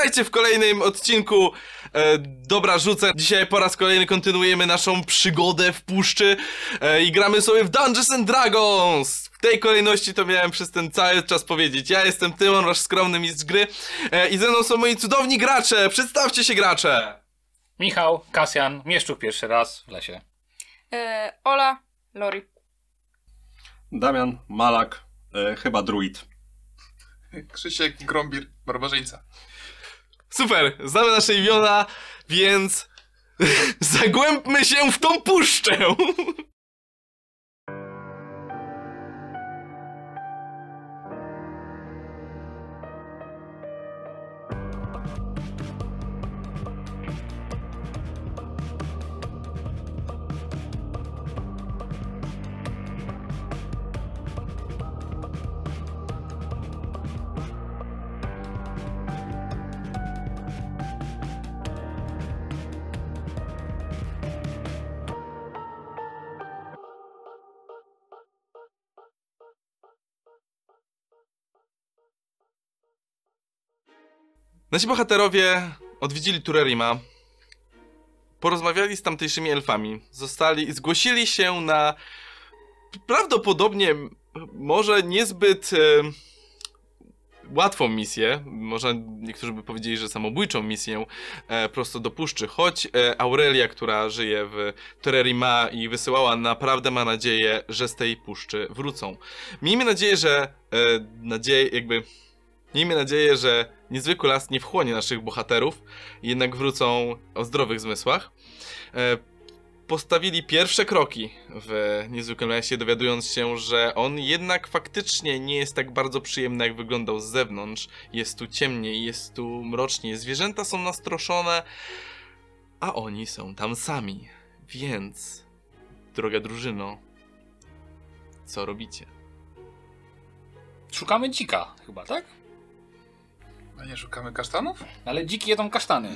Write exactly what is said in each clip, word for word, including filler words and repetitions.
Witajcie w kolejnym odcinku e, Dobra Rzucę. Dzisiaj po raz kolejny kontynuujemy naszą przygodę w puszczy e, i gramy sobie w Dungeons and Dragons. W tej kolejności to miałem przez ten cały czas powiedzieć. Ja jestem Tymon, wasz skromny mistrz gry e, i ze mną są moi cudowni gracze. Przedstawcie się, gracze. Michał, Kasjan, Mieszczuk pierwszy raz w lesie. E, Ola, Lori. Damian, Malak, e, chyba druid. Krzysiek, Grąbir, barbarzyńca. Super, znamy nasze imiona, więc zagłębmy się w tą puszczę. Nasi bohaterowie odwiedzili Turerima, porozmawiali z tamtejszymi elfami, zostali, zgłosili się na prawdopodobnie może niezbyt e, łatwą misję, może niektórzy by powiedzieli, że samobójczą misję e, prosto do puszczy, choć e, Aurelia, która żyje w Turerima i wysyłała, naprawdę ma nadzieję, że z tej puszczy wrócą. Miejmy nadzieję, że e, nadzieję, jakby Miejmy nadzieję, że niezwykły las nie wchłonie naszych bohaterów, jednak wrócą o zdrowych zmysłach. E, postawili pierwsze kroki w niezwykłym lesie, dowiadując się, że on jednak faktycznie nie jest tak bardzo przyjemny, jak wyglądał z zewnątrz. Jest tu ciemniej, jest tu mrocznie, zwierzęta są nastroszone, a oni są tam sami. Więc, droga drużyno, co robicie? Szukamy dzika chyba, tak? A nie szukamy kasztanów? Ale dziki jedzą kasztany.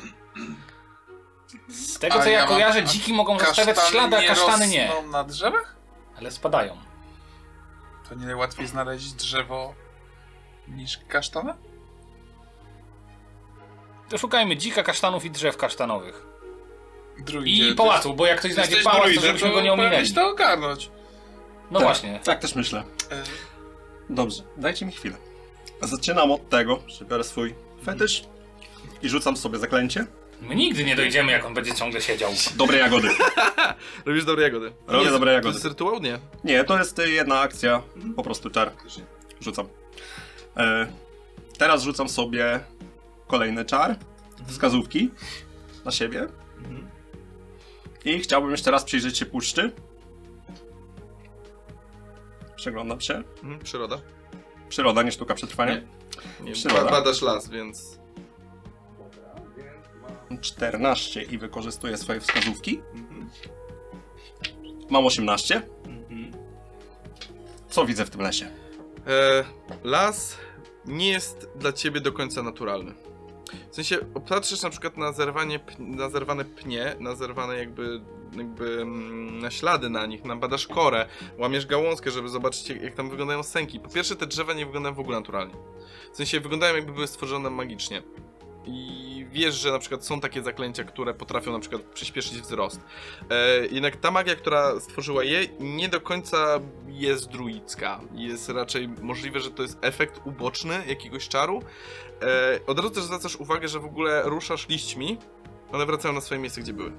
Z tego A co ja, ja mam- kojarzę, a dziki mogą zostawiać Kasztany ślady, a kasztany nie. rosną na drzewach? Ale spadają. To nie łatwiej znaleźć drzewo niż kasztana? To szukajmy dzika, kasztanów i drzew kasztanowych. Druidzie, I pałacu, bo jak ktoś znajdzie jesteś pałac, to druidem, żebyśmy go nie powinieneś ominęli. to ogarnąć. No tak, właśnie. Tak też myślę. E, Dobrze, dajcie mi chwilę. Zaczynam od tego, że biorę swój fetysz i rzucam sobie zaklęcie. My nigdy nie dojdziemy, jak on będzie ciągle siedział. Dobre jagody. Robisz dobre jagody. Robię Nie, dobre To jagody. jest rytuał? Nie. Nie, to jest y, jedna akcja, po prostu czar. Rzucam. E, teraz rzucam sobie kolejny czar, wskazówki na siebie. I chciałbym jeszcze raz przyjrzeć się puszczy. Przeglądam się. Mhm, przyroda. Przyroda, nie sztuka przetrwania. Nie, Przyroda. ba- badasz las, więc... czternaście i wykorzystuję swoje wskazówki. Mhm. Mam osiemnaście. Mhm. Co widzę w tym lesie? E, las nie jest dla ciebie do końca naturalny. W sensie, patrzysz na przykład na zerwanie, na zerwane pnie, na zerwane jakby, jakby mm, na ślady na nich, na badasz korę, łamiesz gałązkę, żeby zobaczyć, jak, jak tam wyglądają sęki. Po pierwsze, te drzewa nie wyglądają w ogóle naturalnie. W sensie, wyglądają, jakby były stworzone magicznie. I wiesz, że na przykład są takie zaklęcia, które potrafią na przykład przyspieszyć wzrost. E, jednak ta magia, która stworzyła je, nie do końca jest druicka. Jest raczej możliwe, że to jest efekt uboczny jakiegoś czaru. E, od razu też zwracasz uwagę, że w ogóle ruszasz liśćmi, one wracają na swoje miejsce, gdzie były.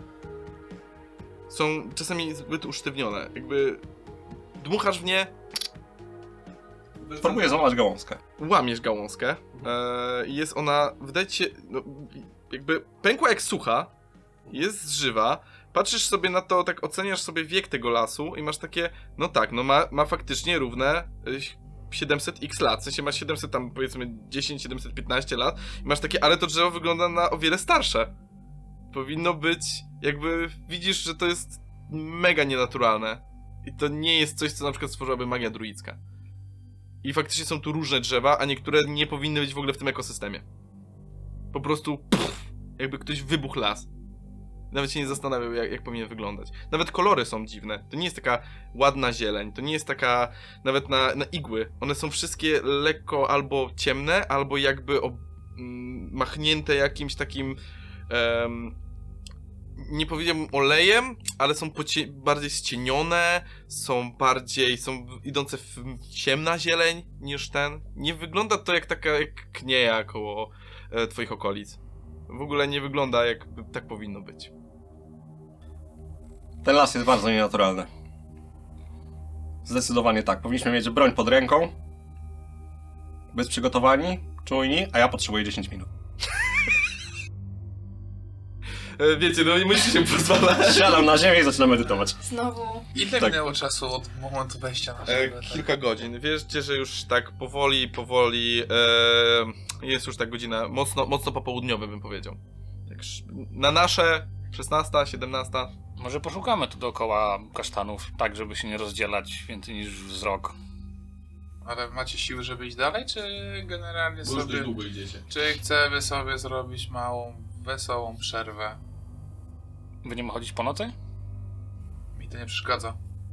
Są czasami zbyt usztywnione. Jakby dmuchasz w nie, Próbuję złamać gałązkę. łamiesz gałązkę i jest ona, wydaje ci się, no, jakby pękła jak sucha, jest żywa, patrzysz sobie na to, tak oceniasz sobie wiek tego lasu i masz takie, no tak, no ma, ma faktycznie równe y, siedemset x lat, w sensie masz siedemset tam powiedzmy dziesięć siedemset piętnaście lat i masz takie, ale to drzewo wygląda na o wiele starsze. Powinno być, jakby widzisz, że to jest mega nienaturalne i to nie jest coś, co na przykład stworzyłaby magia druicka. I faktycznie są tu różne drzewa, a niektóre nie powinny być w ogóle w tym ekosystemie. Po prostu pff, jakby ktoś wybuchł las. Nawet się nie zastanawiał, jak, jak powinien wyglądać. Nawet kolory są dziwne. To nie jest taka ładna zieleń, to nie jest taka nawet na, na igły. One są wszystkie lekko albo ciemne, albo jakby ob, mm, machnięte jakimś takim, em, nie powiedziałbym olejem, ale są bardziej ścienione, są bardziej, są idące w ciemna zieleń niż ten. Nie wygląda to jak taka jak knieja koło e, twoich okolic. W ogóle nie wygląda jak tak powinno być. Ten las jest bardzo nienaturalny. Zdecydowanie tak. Powinniśmy mieć broń pod ręką. Być przygotowani, czujni, a ja potrzebuję dziesięć minut. E, wiecie, no nie musicie się pozwalać. Siadam na ziemię i zaczynam medytować. Znowu. Ile Tak. minęło czasu od momentu wejścia na E, siebie? kilka godzin. Wiecie, że już tak powoli, powoli e, jest już tak godzina mocno, mocno popołudniowa, bym powiedział. Tak, sz- na nasze szesnasta, siedemnasta. Może poszukamy tu dookoła kasztanów, tak żeby się nie rozdzielać więcej niż wzrok. Ale macie siły, żeby iść dalej, czy generalnie Bo już sobie... dość długo idziecie. Czy chcemy sobie zrobić małą, wesołą przerwę? Będziemy chodzić po nocy? Mi to nie przeszkadza.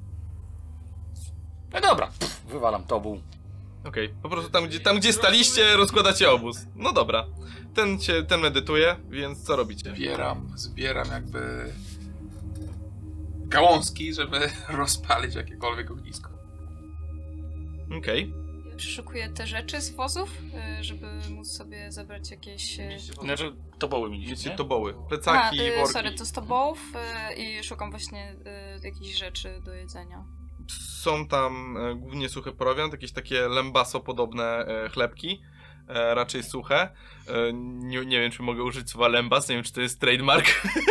No dobra, pff, wywalam tobu. Okej, po prostu tam gdzie, tam, gdzie staliście, rozkładacie obóz. No dobra. Ten, się, ten medytuje, więc co robicie? Zbieram, zbieram jakby... gałązki, żeby rozpalić jakiekolwiek ognisko. Okej. Przeszukuję te rzeczy z wozów, y, żeby móc sobie zabrać jakieś... y, Znaczy, toboły mi Wiecie, nie? toboły, A, plecaki, y, worki. sorry, to z tobołów y, i szukam właśnie y, jakichś rzeczy do jedzenia. Są tam e, głównie suchy prowiant, jakieś takie lembaso-podobne e, chlebki, e, raczej suche. E, nie, nie wiem, czy mogę użyć słowa lembas, nie wiem, czy to jest trademark.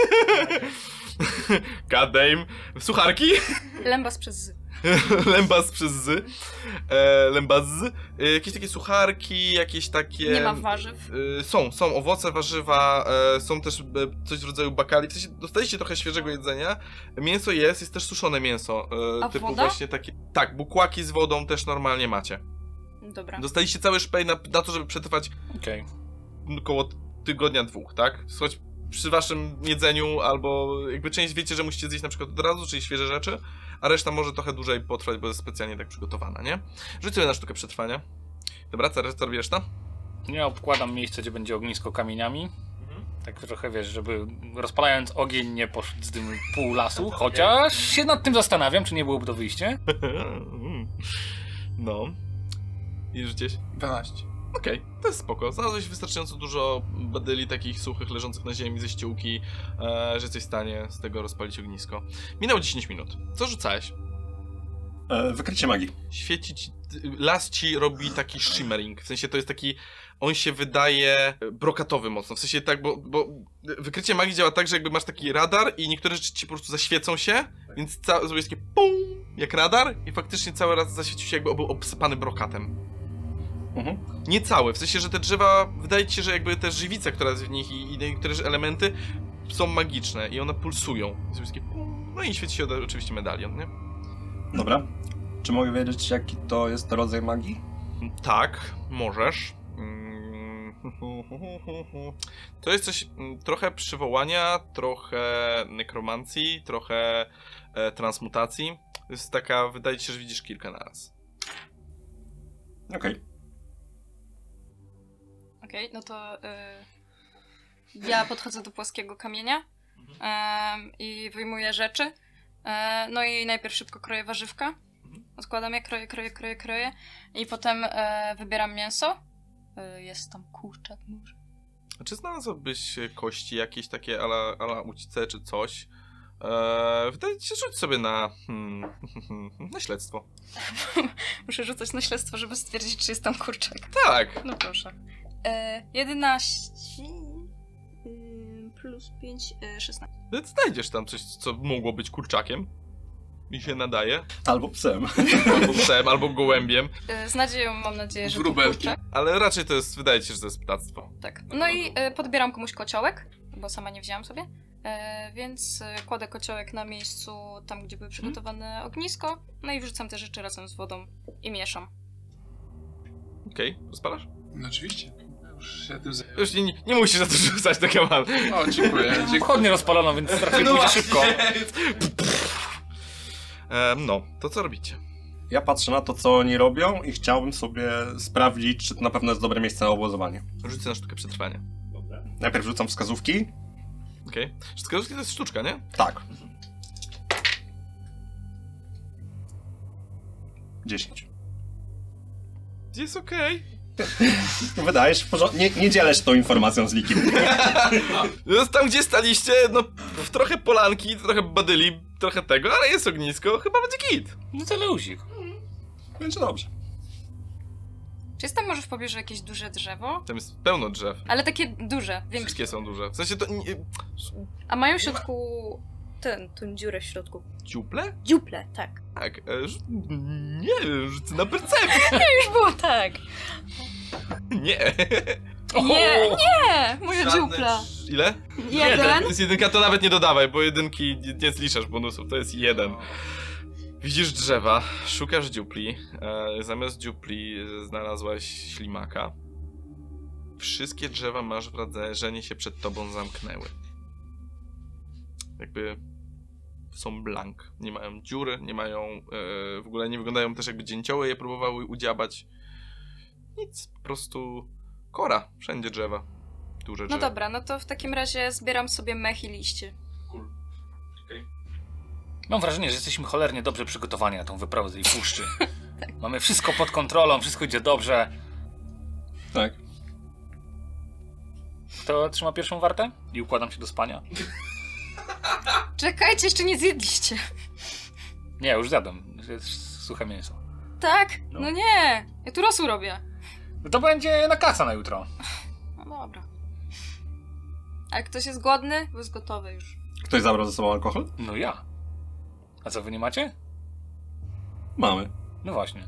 God damn. Sucharki? Lembas przez z. Lembas przez z. E, lembas z. E, jakieś takie sucharki, jakieś takie... Nie ma warzyw. E, są, są owoce, warzywa, e, są też e, coś w rodzaju bakali. W sensie dostaliście trochę świeżego jedzenia. Mięso jest, jest też suszone mięso. E, A typu woda? właśnie takie. Tak, bukłaki z wodą też normalnie macie. Dobra. Dostaliście cały szpej na, na to, żeby przetrwać Okej. około tygodnia, dwóch, tak? Choć przy waszym jedzeniu, albo jakby część wiecie, że musicie zjeść na przykład od razu, czyli świeże rzeczy, a reszta może trochę dłużej potrwać, bo jest specjalnie tak przygotowana, nie? Rzuć sobie na sztukę przetrwania. Dobra, co, co robisz tam? Ja obkładam miejsce, gdzie będzie ognisko kamieniami. Tak trochę wiesz, żeby rozpalając ogień nie poszedł z dymu pół lasu, chociaż się nad tym zastanawiam, czy nie byłoby to wyjście. No. I rzuciłeś? dwanaście. Okej, okay, to jest spoko. Znalazłeś wystarczająco dużo badyli takich suchych, leżących na ziemi ze ściółki, e, że jesteś w stanie z tego rozpalić ognisko. Minęło dziesięć minut. Co rzucałeś? E, wykrycie magii. Świeci ci, las ci robi taki shimmering, w sensie to jest taki, on się wydaje brokatowy mocno, w sensie tak, bo, bo wykrycie magii działa tak, że jakby masz taki radar i niektóre rzeczy ci po prostu zaświecą się, więc ca- zrobisz takie pum, jak radar i faktycznie cały raz zaświecił się, jakby był obsypany brokatem. Mhm. Nie całe, w sensie, że te drzewa, wydaje ci się, że jakby te żywica, która jest w nich i, i niektóre elementy są magiczne i one pulsują. Jest takie pum, no i świeci się oczywiście medalion, nie? Dobra. Czy mogę wiedzieć, jaki to jest rodzaj magii? Tak, możesz. To jest coś trochę przywołania, trochę nekromancji, trochę e, transmutacji. To jest taka, wydaje ci się, że widzisz kilka naraz. Okej. Okay. Okej, okay, no to y, ja podchodzę do płaskiego kamienia y, i wyjmuję rzeczy. Y, no i najpierw szybko kroję warzywka. Odkładam je, kroję, kroję, kroję, kroję. I potem y, wybieram mięso. Y, jest tam kurczak może. A czy znalazłbyś kości jakieś takie ala, ala ucice czy coś? Eee, wydaje ci się, rzuć sobie na, hmm, na śledztwo. Muszę rzucać na śledztwo, żeby stwierdzić, czy jest tam kurczak. Tak. No proszę. E, jedenaście y, plus pięć, y, szesnaście. Znajdziesz tam coś, co mogło być kurczakiem. Mi się nadaje. Albo psem. Albo psem, albo gołębiem. E, z nadzieją mam nadzieję, że to Wróbelki. kurczak. Ale raczej to jest, wydaje ci się, że to jest ptactwo. Tak. No i e, podbieram komuś kociołek, bo sama nie wzięłam sobie. E, więc e, kładę kociołek na miejscu, tam gdzie były przygotowane ognisko. No i wrzucam te rzeczy razem z wodą i mieszam. Okej, okay, rozpalasz? No oczywiście. Już się tym zajęłem. Już nie, nie, nie musisz za to rzucać do kamal. O, dziękuję. dziękuję. Pochodnie rozpalono, więc trafię No pójdzie właśnie. szybko. Ehm, no, to co robicie? Ja patrzę na to, co oni robią i chciałbym sobie sprawdzić, czy to na pewno jest dobre miejsce na obozowanie. Rzucę na sztukę przetrwania. Najpierw rzucam wskazówki. Okej. Okay. Wskazówki to jest sztuczka, nie? Tak. dziesięć. Jest okej. Wydajesz w porządku. Nie, nie dzielę się tą informacją z Likiem. No, tam gdzie staliście, no w trochę polanki, trochę badyli, trochę tego, ale jest ognisko, chyba będzie git. No to luzik. Będzie dobrze. Czy jest tam może w pobliżu jakieś duże drzewo? Tam jest pełno drzew. Ale takie duże, większe. Wszystkie są duże. W sensie to... Nie... A mają w środku ten, tą dziurę w środku. Dziuple? Dziuple, tak. Tak. E, rzu- nie wiem, rzucę na percepcję. Już było tak. Nie. Nie, nie! Moja Żadne dziupla. drz- Ile? Jeden. To jest jedynka, to nawet nie dodawaj, bo jedynki nie, nie zliczasz bonusów, to jest jeden. Widzisz drzewa, szukasz dziupli, e, zamiast dziupli e, znalazłaś ślimaka. Wszystkie drzewa, masz wrażenie, się przed tobą zamknęły. Jakby są blank, nie mają dziury, nie mają, e, w ogóle nie wyglądają też jakby dzięcioły je próbowały udziabać. Nic, po prostu kora, wszędzie drzewa, duże No drzewa. dobra, no to w takim razie zbieram sobie mech i liście. Mam wrażenie, że jesteśmy cholernie dobrze przygotowani na tą wyprawę z tej puszczy. Mamy wszystko pod kontrolą, wszystko idzie dobrze. Tak. Kto trzyma pierwszą wartę? I układam się do spania. Czekajcie, jeszcze nie zjedliście. Nie, już zjadłem. Jest suche mięso. Tak? No. No nie. Ja tu rosół robię. No to będzie na kasa na jutro. No dobra. A jak ktoś jest głodny, bo jest gotowy już. Ktoś zabrał ze sobą alkohol? No ja. A co, wy nie macie? Mamy. No właśnie.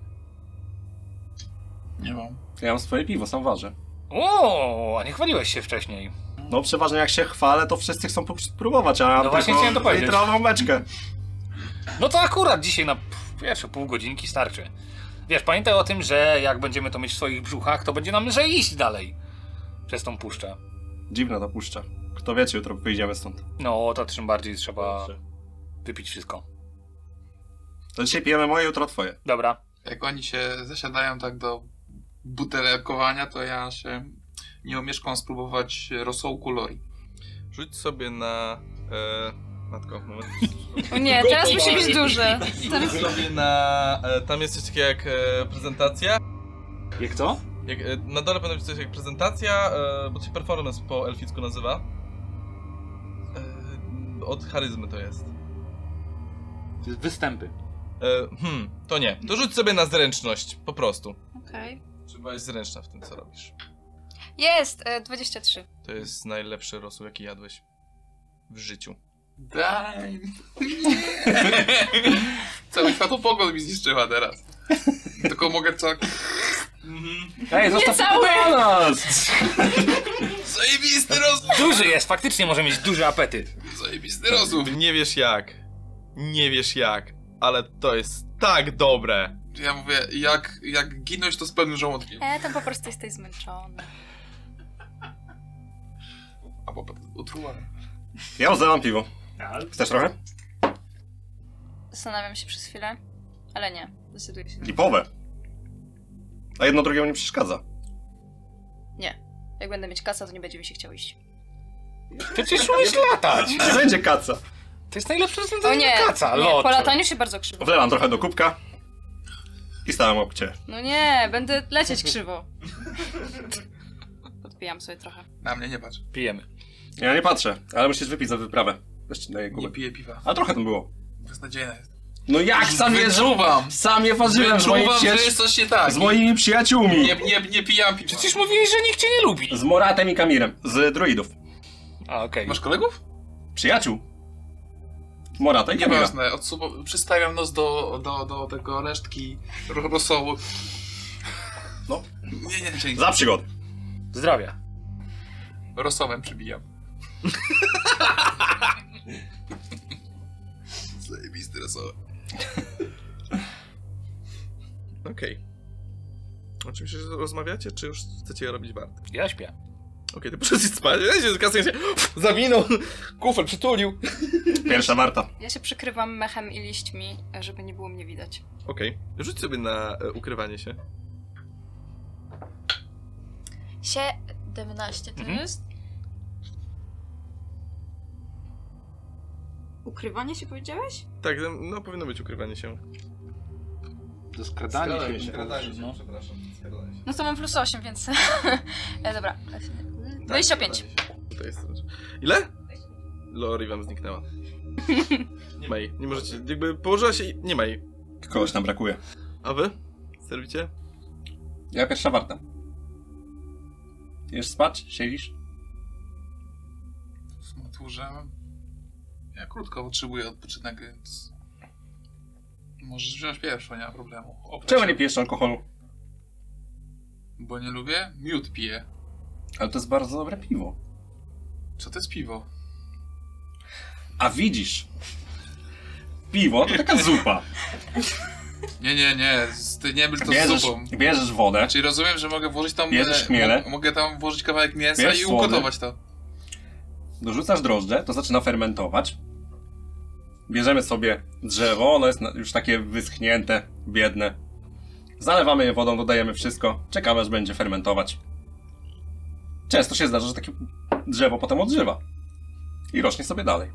Nie mam. Ja mam swoje piwo, sam ważę. O, a nie chwaliłeś się wcześniej. No przeważnie jak się chwalę, to wszyscy chcą spróbować, a ja No mam właśnie tylko chciałem to powiedzieć. litrową beczkę. No to akurat dzisiaj na pff, pierwsze pół godzinki starczy. Wiesz, pamiętaj o tym, że jak będziemy to mieć w swoich brzuchach, to będzie nam lżej iść dalej. Przez tą puszczę. Dziwna ta puszcza. Kto wie, czy jutro wyjdziemy stąd. No, to tym bardziej trzeba wypić wszystko. To dzisiaj pijemy moje, jutro twoje. Dobra. Jak oni się zasiadają tak do butelkowania, to ja się nie omieszkam spróbować rosołku Lori. Rzuć sobie na... E, matko, moment. O nie, teraz musi być duże. Rzuć sobie na... E, tam jest coś takiego jak e, prezentacja. Jak co? Jak, e, na dole powinno być coś jak prezentacja, e, bo to się performance po elficku nazywa. E, od charyzmy to jest. Występy. E, hmm, to nie. To rzuć sobie na zręczność, po prostu. Okej. Trzeba być zręczna w tym, co robisz. Jest, e, dwadzieścia trzy. To jest najlepszy rosół, jaki jadłeś w życiu. Daj. Cały światłopokład mi zniszczyła teraz. Tylko mogę tak... Ej, Nie cały! nas! Zajebisty rosół! Duży jest, faktycznie może mieć duży apetyt. Zajebisty rosół! Nie wiesz jak. Nie wiesz jak, ale to jest tak dobre. Ja mówię, jak, jak ginąć to z pełnym żołądkiem. E, tam po prostu jesteś zmęczony. Albo utrułany. Ja rozlewam piwo. Chcesz trochę? Zastanawiam się przez chwilę, ale nie, decyduję się. Lipowe. A jedno drugiemu nie przeszkadza. Nie. Jak będę mieć kasa, to nie będzie mi się chciało iść. Przecież umiesz latać. Nie będzie kaca. To jest najlepsze O rozwiązanie nie, na kaca, nie, lot. po lataniu się bardzo krzywo. Wlewam trochę do kubka i stałem obok ciebie. No nie, będę lecieć krzywo. Podpijam sobie trochę. Na mnie nie patrz. Pijemy. Ja nie patrzę, ale musisz wypić za wyprawę. Weź daję Nie kubek. piję piwa. Ale trochę tam było. Beznadziejna jest. No jak sam je Wyczuwam! Sam je ważyłem z, moimi Wyczuwam, że przyjaciół- jest coś nie tak. z moimi przyjaciółmi. Nie, nie, nie pijam piwa. Przecież mówiłeś, że nikt cię nie lubi. Z Moratem i Kamirem. Z druidów. A, okej. Masz kolegów? Przyjaciół. Morata i Kamira. Nieważne, odsuwa- przystawiam nos do, do, do tego resztki ro- rosołu. No. Nie, nie, dzięki. Za przygody. Zdrowia. Rosołem przybijam. Zajebisty rosołem. Okej. O czymś jeszcze rozmawiacie, czy już chcecie robić wartę? Ja śpię. okay, ty poszedłeś spać, ja się z kasem się zawinął, kufel przytulił. Pierwsza warta. Ja się przykryłam mechem i liśćmi, żeby nie było mnie widać. Okej, okay. Rzuć sobie na e, ukrywanie się. siedemnaście to Mhm. jest? Ukrywanie się powiedziałeś? Tak, no powinno być ukrywanie się. To skradanie się. Skradanie się, no. przepraszam. Skradanie się. No to mam plus osiem, więc... e, dobra. dwadzieścia pięć. To jest... Ile? Lori wam zniknęła. Nie ma jej, nie możecie, jakby położyła się i nie ma jej. Kogoś nam brakuje. A wy? Co robicie? Ja pierwsza warta. Idziesz spać? Siedzisz? W maturze. Ja krótko potrzebuję odpoczynek, więc... Możesz wziąć pierwszą, nie ma problemu. Oprać Czemu się. nie pijesz alkoholu? Bo nie lubię? Miód piję. Ale to jest bardzo dobre piwo. Co to jest piwo? A widzisz? Piwo to taka zupa. Nie, nie, nie. Z- Ty nie był to z Bierzesz, zupą. bierzesz wodę, Czyli rozumiem, że mogę włożyć tam... Bierzesz e, chmiele. mo- Mogę tam włożyć kawałek mięsa Bierz i słony. ugotować to. dorzucasz drożdże, to zaczyna fermentować. Bierzemy sobie drzewo, ono jest na- już takie wyschnięte, biedne. Zalewamy je wodą, dodajemy wszystko, czekamy aż będzie fermentować. Często się zdarza, że takie drzewo potem odżywa. I rośnie sobie dalej.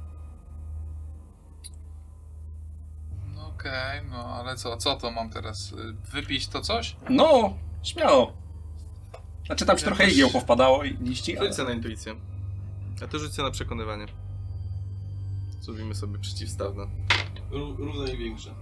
No okej, no ale co, co to mam teraz? Y, Wypić to coś? No, śmiało. Znaczy tam ci trochę Jakoś- igieł powpadało i liści, ale... Rzuć sobie na intuicję. A ty rzuć sobie na przekonywanie. Zrobimy sobie przeciwstawne. Ró- Równe i większe.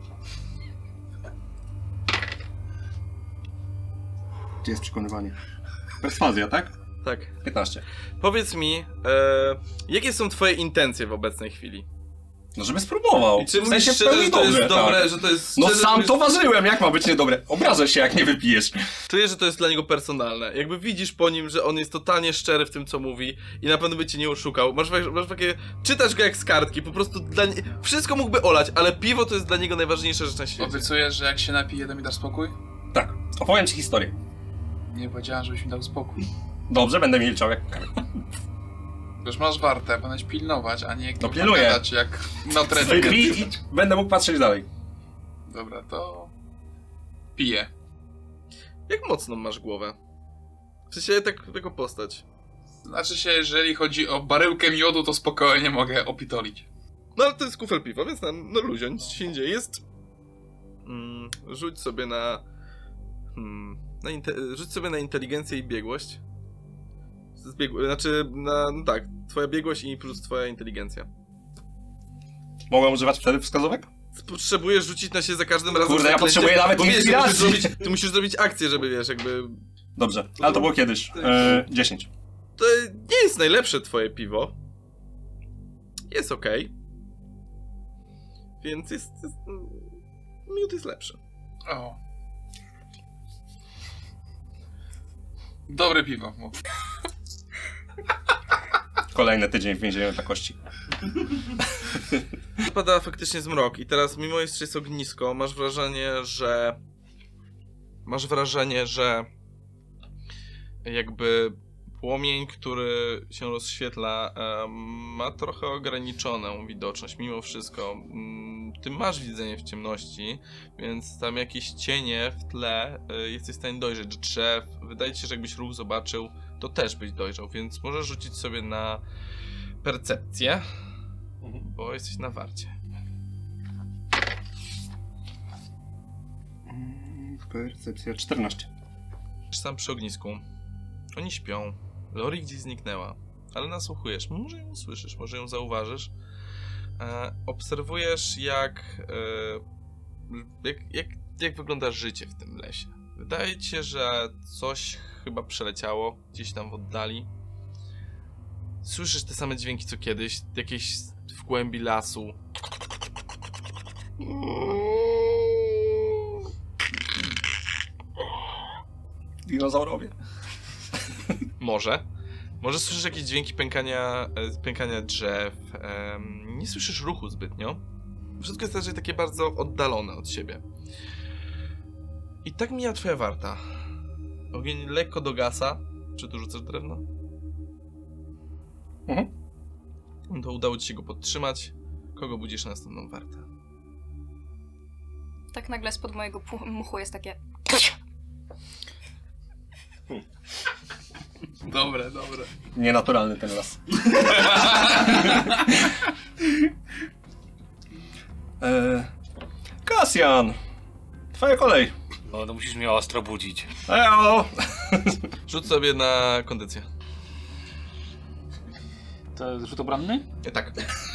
Gdzie jest przekonywanie? Perswazja, tak? Tak. piętnaście. Powiedz mi, e, jakie są twoje intencje w obecnej chwili? No żeby spróbował. I czy W mówisz sensie w szczerze, pełni że to jest dobrze, dobre, tak. że to jest... No szczerze, sam że to ważyłem, jak ma być niedobre? Obrażę się, jak nie wypijesz. Czujesz, że to jest dla niego personalne. Jakby widzisz po nim, że on jest totalnie szczery w tym, co mówi i na pewno by cię nie oszukał. Masz, masz takie... Czytasz go jak z kartki, po prostu dla nie... Wszystko mógłby olać, ale piwo to jest dla niego najważniejsza rzecz na świecie. Obiecujesz, że jak się napije, to mi dasz spokój? Tak, opowiem ci historię. Nie powiedziałem, żebyś mi dał spokój. Dobrze, będę milczał jak... Już masz wartę, będę pilnować, a nie No pilnuję. gadać jak Notre Dame. Wypij i będę mógł patrzeć dalej. Dobra, to... Piję. Jak mocną masz głowę? W sensie tak, jako postać. Znaczy się, jeżeli chodzi o baryłkę miodu, to spokojnie mogę opitolić. No ale to jest kufel piwa, więc na, no luzią, nic się nie dzieje. Jest... Mm, rzuć sobie na... Hmm, na inte... Rzuć sobie na inteligencję i biegłość. Zbieg... Znaczy, na... no tak, twoja biegłość i plus twoja inteligencja. Mogłem używać wtedy wskazówek? Potrzebujesz rzucić na siebie za każdym razem. Kurde, ja zaklęcie, potrzebuję nawet bo wiesz, ty musisz, inspiracji. zrobić, ty musisz zrobić akcję, żeby wiesz, jakby... Dobrze, ale to było kiedyś. E, dziesięć. To nie jest najlepsze twoje piwo. Jest okej. Więc jest... jest... Miód jest lepszy. O. Dobre piwo. mów. Kolejny tydzień w więzieniu dla kości. Pada faktycznie zmrok i teraz mimo jeszcze jest ognisko, masz wrażenie, że... Masz wrażenie, że... Jakby płomień, który się rozświetla, e, ma trochę ograniczoną widoczność mimo wszystko. Mm, Ty masz widzenie w ciemności, więc tam jakieś cienie w tle e, jesteś w stanie dojrzeć drzew. Wydaje ci się, że jakbyś ruch zobaczył, to też byś dojrzał, więc możesz rzucić sobie na percepcję, bo jesteś na warcie. Percepcja czternaście. Sam przy ognisku. Oni śpią. Lori gdzieś zniknęła, ale nasłuchujesz. Może ją usłyszysz, może ją zauważysz. E, obserwujesz, jak, e, jak, jak, jak wygląda życie w tym lesie. Wydaje ci się, że coś chyba przeleciało gdzieś tam w oddali. Słyszysz te same dźwięki co kiedyś, jakieś w głębi lasu. Dinozaurowie. Może. Może słyszysz jakieś dźwięki pękania, e, pękania drzew. em, nie słyszysz ruchu zbytnio. Wszystko jest raczej takie bardzo oddalone od siebie. I tak mija twoja warta. Ogień lekko dogasa. Czy tu rzucasz drewno? No to udało ci się go podtrzymać. Kogo budzisz na następną wartę? Tak nagle spod mojego pu- muchu jest takie... Dobre, dobre. Nienaturalny ten las. eee, Kasjan! Twoja kolej. No, to musisz mnie ostro budzić. Eo! Rzuć sobie na kondycję. To jest rzut obronny? E, tak.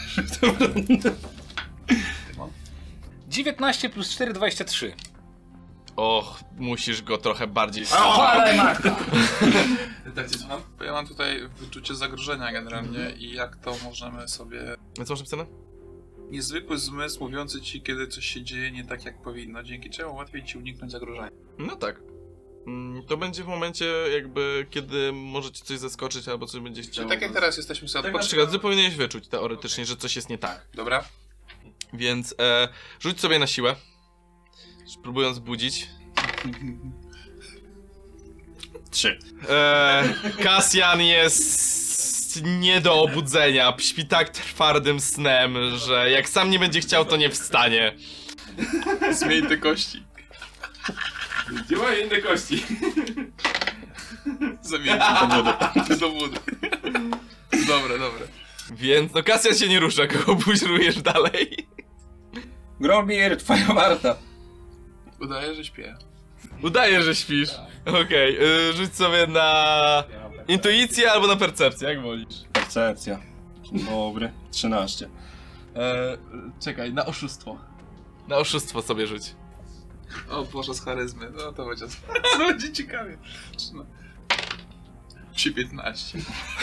dziewiętnaście plus cztery, dwadzieścia trzy. Och, musisz go trochę bardziej... Ale Marta! Tak, cię słucham? Ja mam tutaj wyczucie zagrożenia generalnie i jak to możemy sobie... Co masz napisane? Niezwykły zmysł mówiący ci, kiedy coś się dzieje nie tak jak powinno, dzięki czemu łatwiej ci uniknąć zagrożenia. No tak. Mm, To będzie w momencie jakby, kiedy może ci coś zaskoczyć albo coś będzie Czyli chciał... tak jak teraz jesteśmy sobie Na odpoczynku. przykład ty powinieneś wyczuć teoretycznie, że coś jest nie tak. Dobra? Więc e, rzuć sobie na siłę. Próbując budzić. Trzy. E, Kasjan jest nie do obudzenia. Śpi tak twardym snem, że jak sam nie będzie chciał, to nie wstanie. Zmień te kości. Gdzie mają inne kości? Zamień Do wody. do wody. Dobre, dobre. Więc no Kasjan się nie rusza, kogo buźrujesz dalej. Gromir, twoja warta. Udaje, że śpię. Udaje, że śpisz. Okej, okay, rzuć sobie na intuicję albo na percepcję, jak wolisz. Percepcja. Dobry. trzynaście. E, czekaj, na oszustwo. Na oszustwo sobie rzuć. O Boże, z charyzmy. No to będzie, to będzie ciekawie. No. trzy piętnaście.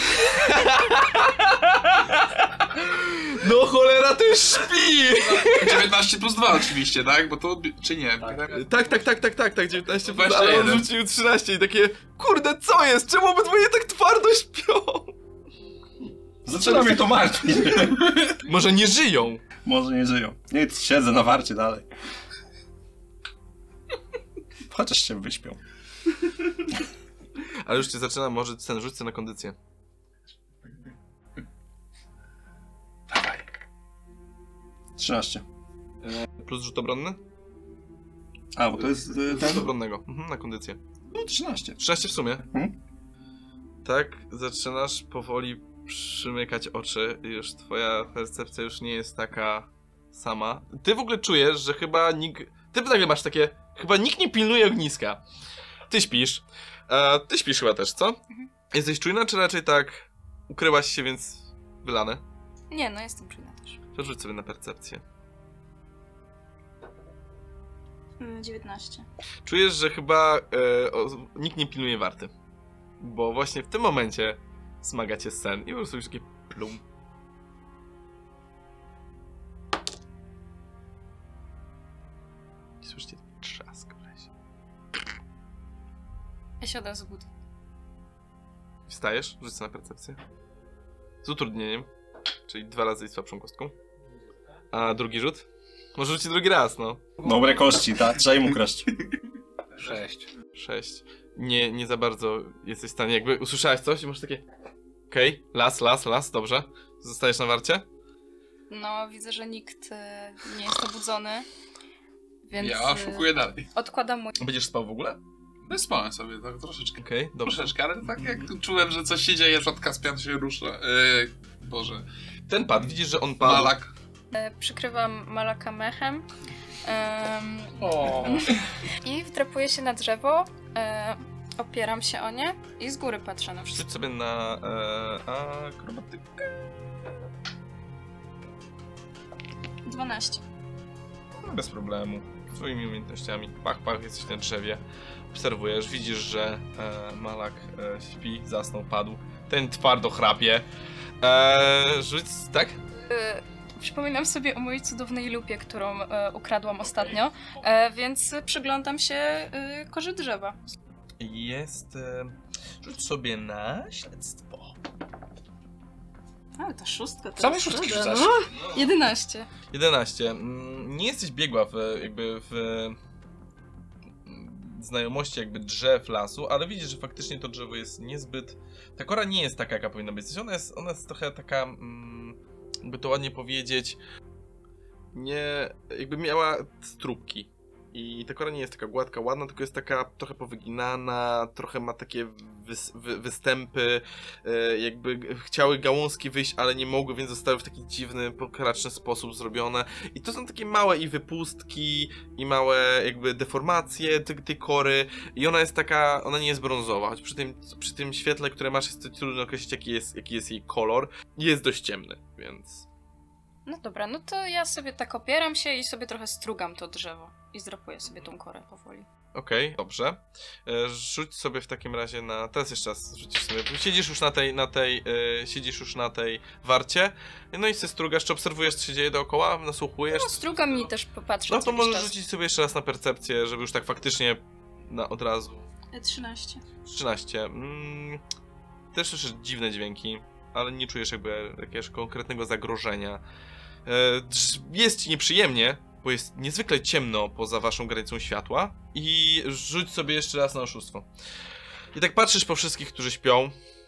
No cholera, ty śpi! dziewiętnaście plus dwa oczywiście, tak? Bo to... czy nie? Tak. Tak, tak, tak, tak, tak, tak, dziewiętnaście plus, dwadzieścia ale on jeden. rzucił trzynaście i takie, kurde, co jest? Czemu obydwoje tak twardo śpią? Zaczyna mnie to martwić. Może nie żyją? Może nie żyją. Nic, siedzę na warcie dalej. Chociaż się wyśpią. Ale już cię zaczyna, może ten rzuć sobie na kondycję. Dawaj. trzynaście. Plus rzut obronny? A, bo to jest y, Rzut ten... obronnego, mhm, na kondycję. No, trzynaście. trzynaście w sumie. Mhm. Tak, zaczynasz powoli przymykać oczy i już twoja percepcja już nie jest taka sama. Ty w ogóle czujesz, że chyba nikt... Ty nagle masz takie... Chyba nikt nie pilnuje ogniska. Ty śpisz. E, ty śpisz chyba też, co? Mhm. Jesteś czujna, czy raczej tak ukryłaś się, więc wylane? Nie, no jestem czujna też. To rzuć sobie na percepcję. Mm, dziewiętnaście. Czujesz, że chyba e, o, nikt nie pilnuje warty. Bo właśnie w tym momencie smaga cię sen i po prostu już takie plum. I słyszycie trzask w lesie. Ja się od razu budzę. Wstajesz, rzuć sobie na percepcję. Z utrudnieniem, czyli dwa razy i słabszą kostką. A drugi rzut? Może rzucić drugi raz, no. Dobre kości, tak? Trzeba im ukraść. sześć. Sześć. Nie, nie za bardzo jesteś w stanie, jakby usłyszałeś coś i masz takie... Okej, okay, las, las, las, dobrze. Zostajesz na warcie? No, widzę, że nikt e, nie jest obudzony, więc Ja e, oszukuję dalej. odkładam mój... Będziesz spał w ogóle? No spałem sobie tak troszeczkę. Okej, okay, dobrze. Troszeczkę, ale tak jak tu czułem, że coś się dzieje, że Kaspian się rusza. Yy, Boże. Ten pad, widzisz, że on padł. Malak. E, przykrywam Malaka mechem em, O. i wdrapuję się na drzewo, e, opieram się o nie i z góry patrzę na wszystko. Rzuć sobie na e, akrobatykę. dwanaście. No, bez problemu. Swoimi umiejętnościami. Pach, pach, jesteś na drzewie. Obserwujesz, widzisz, że e, Malak e, śpi, zasnął, padł. Ten twardo chrapie. E, rzuć, tak? E, przypominam sobie o mojej cudownej lupie, którą e, ukradłam ostatnio, e, więc przyglądam się e, korzy drzewa. Jest... E, rzuć sobie na śledztwo. Ale ta szóstka to Same jest szóstki trudne, rzucasz. no. jedenaście. jedenaście. Mm, Nie jesteś biegła w, jakby w znajomości jakby drzew lasu, ale widzisz, że faktycznie to drzewo jest niezbyt... Ta kora nie jest taka, jaka powinna być. Ona jest, ona jest trochę taka... Mm, jakby to ładnie powiedzieć, nie, jakby miała strubki. I ta kora nie jest taka gładka, ładna, tylko jest taka trochę powyginana, trochę ma takie wys wy występy, e, jakby chciały gałązki wyjść, ale nie mogły, więc zostały w taki dziwny, pokraczny sposób zrobione. I to są takie małe i wypustki, i małe jakby deformacje tej, tej kory. I ona jest taka, ona nie jest brązowa, choć przy tym, przy tym świetle, które masz, jest to trudno określić, jaki jest, jaki jest jej kolor. Jest dość ciemny, więc... No dobra, no to ja sobie tak opieram się i sobie trochę strugam to drzewo. I zdrapuję sobie tą korę powoli. Okej, okay, dobrze. E, rzuć sobie w takim razie na... Teraz jeszcze raz rzucisz sobie. Siedzisz już na tej, na tej, e, siedzisz już na tej warcie. No i se strugasz, czy obserwujesz, co się dzieje dookoła? Nasłuchujesz? No strugam i też popatrzę. No to możesz czas. rzucić sobie jeszcze raz na percepcję, żeby już tak faktycznie na, od razu. trzynaście. trzynaście. Mm, też słyszysz dziwne dźwięki, ale nie czujesz jakby jakiegoś konkretnego zagrożenia. E, jest ci nieprzyjemnie, bo jest niezwykle ciemno poza waszą granicą światła. I rzuć sobie jeszcze raz na oszustwo. I tak patrzysz po wszystkich, którzy śpią.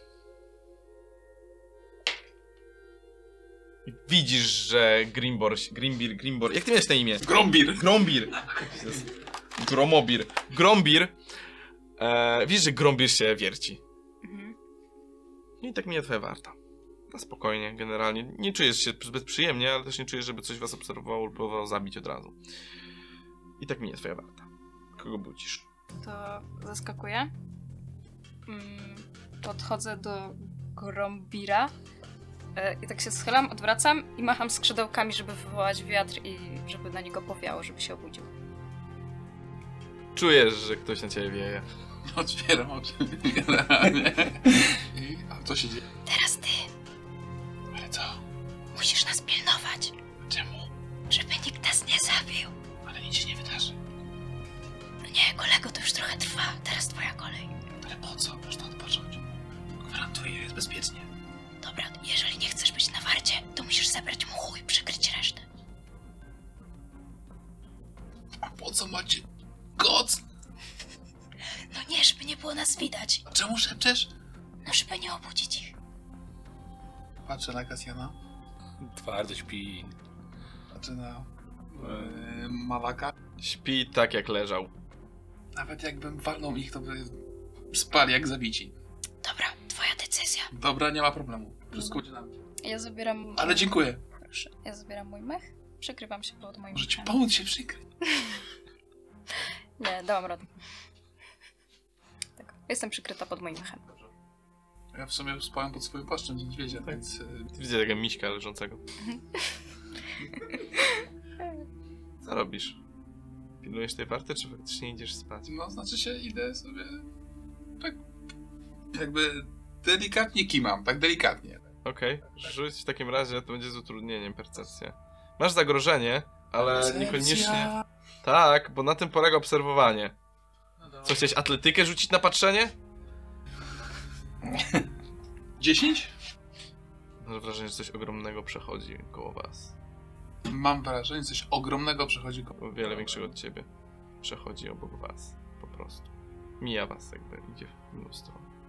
I widzisz, że Grimbor, Grimbir, Grimbor, jak ty miałeś na imię? Grombir! Grombir! Gromobir. Grombir. E, widzisz, że Grombir się wierci. Mhm. I tak mija twoja warta. Na spokojnie, generalnie. Nie czujesz się zbyt przyjemnie, ale też nie czujesz, żeby coś was obserwowało lub próbowało zabić od razu. I tak mija twoja warta. Kogo budzisz? To zaskakuję. Mm, podchodzę do Grombira. E, I tak się schylam, odwracam i macham skrzydełkami, żeby wywołać wiatr i żeby na niego powiało, żeby się obudził. Czujesz, że ktoś na ciebie wieje. Otwieram oczy. Generalnie. I, a co się dzieje? Teraz ty Ale co? musisz nas pilnować, Czemu? żeby nikt nas nie zabił. Ale nic się nie wydarzy. No nie, kolego, to już trochę trwa. Teraz twoja kolej. Ale po co? Można odpocząć. Gwarantuję, jest bezpiecznie. Dobra, jeżeli nie chcesz być na warcie, to musisz zebrać mchu i przykryć resztę. A po co macie koc? No nie, żeby nie było nas widać. A czemu szepczesz? No, żeby nie obudzić ich. Patrzę na Kasjana. Twardo śpi. Patrzę na yy, Malaka. Śpi tak, jak leżał. Nawet jakbym walnął ich, to by spali jak zabici. Dobra, twoja decyzja. Dobra, nie ma problemu. Wszystko będzie nam. Ja zabieram... Ale dziękuję. Proszę. Ja zabieram mój mech, przykrywam się pod moim Może ci mechem. pomóc się przykryć. Nie, dałam radę. Tak, jestem przykryta pod moim mechem. Ja w sumie spałem pod swoim płaszczem niedźwiedzia, więc... Yy, Widzę takiego miśka leżącego. Co robisz? Pilnujesz tej warty, czy faktycznie idziesz spać? no, znaczy się idę sobie... Tak... Jakby delikatnie kimam, tak delikatnie. Okej, okay. Rzuć w takim razie, to będzie z utrudnieniem percepcję. Masz zagrożenie, ale Percepcja. niekoniecznie... Tak, bo na tym polega obserwowanie. Co, chciałeś atletykę rzucić na patrzenie? dziesięć? Mam wrażenie, że coś ogromnego przechodzi koło was. Mam wrażenie, że coś ogromnego przechodzi koło... O wiele większego od ciebie. Przechodzi obok was. Po prostu. Mija was jakby, idzie w mnóstwo.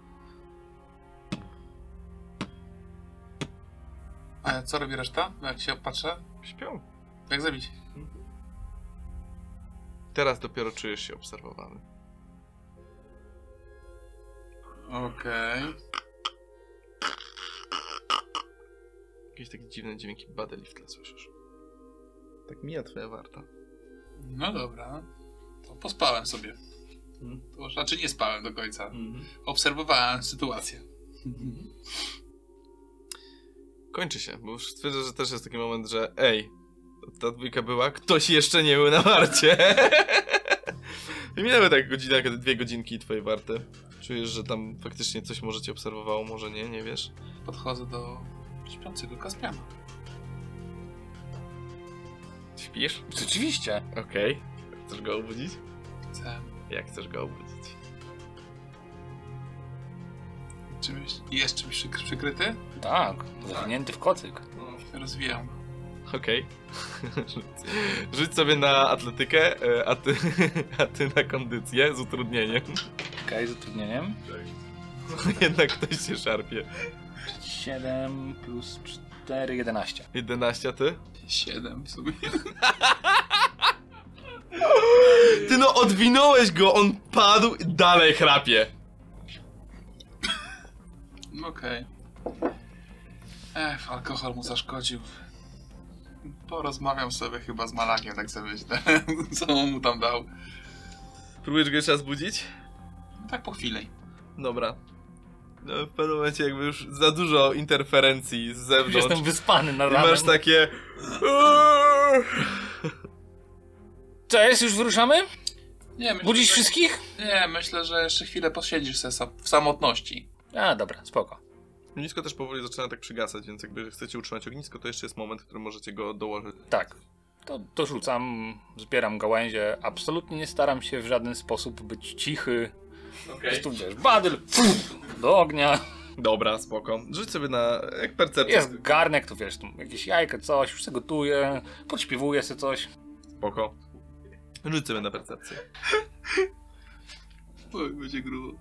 A co robi reszta? Jak się patrzę? Śpią. Jak zabić? Teraz dopiero czujesz się obserwowany. Okej. Okay. Jakieś takie dziwne dźwięki badeli w tle słyszysz. Tak mija twoja warta. No dobra. To pospałem sobie. Hmm. To znaczy nie spałem do końca. Mhm. Obserwowałem sytuację. Kończy się, bo już stwierdzę, że też jest taki moment, że ej, ta dwójka była, ktoś jeszcze nie był na warcie. I minęły tak godzina, dwie godzinki twojej warty. Czujesz, że tam faktycznie coś może cię obserwowało, może nie, nie wiesz? Podchodzę do śpiącego Kaspiana. Śpisz? Rzeczywiście. Okej. Okay. Chcesz go obudzić? Chcę. Jak chcesz go obudzić? Czymś, jest czymś przyk przykryty? Tak, zawinięty w kocyk. Rozwijam go. Okej. Okay. Rzuć sobie na atletykę, a ty, a ty na kondycję z utrudnieniem. Okej, okay, z utrudnieniem. Jednak ktoś się szarpie. siedem plus cztery, jedenaście. jedenaście, a ty? siedem w sumie. Ty no, odwinąłeś go, on padł i dalej chrapie. Okej. Okay. Ech, alkohol mu zaszkodził. Porozmawiam sobie chyba z Malakiem, tak sobie myślę. Co on mu tam dał. Próbujesz go jeszcze raz budzić? Tak po chwili. Dobra. No, w pewnym momencie jakby już za dużo interferencji z zewnątrz. Jestem wyspany na I ranem. masz takie... Cześć, już wyruszamy? Nie, myślę, Budzisz że... wszystkich? Nie, myślę, że jeszcze chwilę posiedzisz se sa- w samotności. A, dobra, spoko. Ognisko też powoli zaczyna tak przygasać, więc jakby chcecie utrzymać ognisko, to jeszcze jest moment, w którym możecie go dołożyć. Tak. To dorzucam, zbieram gałęzie. Absolutnie nie staram się w żaden sposób być cichy. Po prostu wiesz, badyl do ognia. Dobra, spoko. Rzuć sobie na... jak percepcję. Jest garnek, to wiesz, tu jakieś jajko, coś, już sobie gotuję, podśpiewuję sobie coś. Spoko. Rzuć sobie na percepcję. Oj, będzie grubo.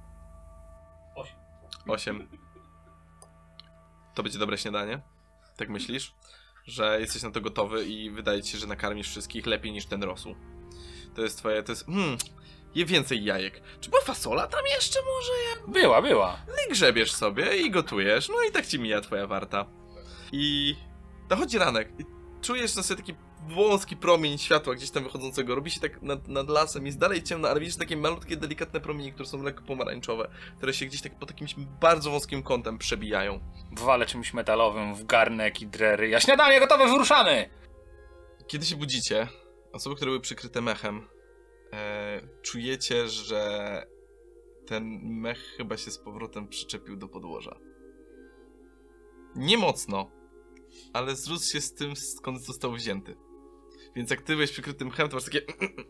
osiem. To będzie dobre śniadanie? Tak myślisz? Że jesteś na to gotowy i wydaje ci się, że nakarmisz wszystkich lepiej niż ten rosół. To jest twoje, to jest... Hmm, je więcej jajek. Czy była fasola tam jeszcze może? Ja... Była, była. I grzebiesz sobie i gotujesz, no i tak ci mija twoja warta. I dochodzi ranek i czujesz na sobie taki wąski promień światła gdzieś tam wychodzącego, robi się tak nad, nad lasem, jest dalej ciemno, ale widzisz takie malutkie, delikatne promienie, które są lekko pomarańczowe, które się gdzieś tak pod jakimś bardzo wąskim kątem przebijają. Walę czymś metalowym w garnek i drery. Ja śniadanie gotowe, wyruszamy! Kiedy się budzicie, osoby, które były przykryte mechem, e, czujecie, że ten mech chyba się z powrotem przyczepił do podłoża. Nie mocno, ale zrósł się z tym, skąd został wzięty. Więc jak ty byłeś przykryty mchem, to masz takie...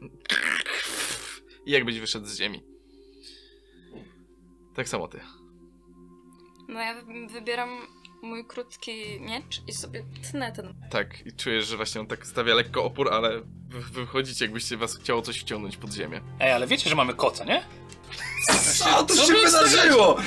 I jakbyś wyszedł z ziemi. Tak samo ty. No ja wy- wybieram mój krótki miecz i sobie tnę ten. Tak, i czujesz, że właśnie on tak stawia lekko opór, ale wy wychodzicie, jakbyście was chciało coś wciągnąć pod ziemię. Ej, ale wiecie, że mamy koca, nie? Co to Co się wy wydarzyło?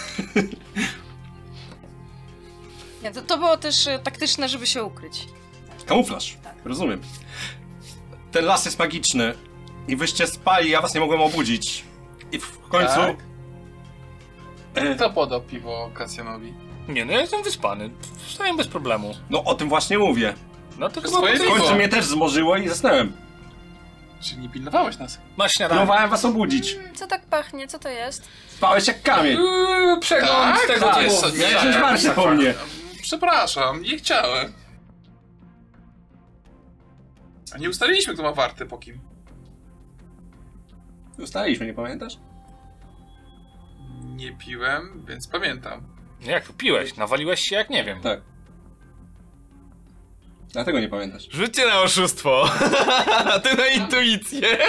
Nie, to, to było też e, taktyczne, żeby się ukryć. Kamuflaż, rozumiem. Ten las jest magiczny i wyście spali, ja was nie mogłem obudzić. I w końcu... Tak? E, Kto podał piwo Kasjanowi? Nie, no ja jestem wyspany. Wstałem bez problemu. no o tym właśnie mówię. No to To chyba swoje po W tej- piwo. końcu mnie też zmorzyło i zasnąłem. Czy nie pilnowałeś nas? Masz śniadanie. Próbowałem was obudzić. Co tak pachnie? Co to jest? Spałeś jak kamień. Yy, przegląd Tak? tego Tak, typu. jest- Ja nie, wziąć nie, marsze nie, po mnie. Przepraszam, nie chciałem. A nie ustaliliśmy, kto ma wartę po kim. Ustaliliśmy, nie pamiętasz? Nie piłem, więc pamiętam. Jak tu piłeś? Nawaliłeś się jak nie wiem. Tak. Dlatego nie pamiętasz. Rzućcie na oszustwo! A ty na intuicję!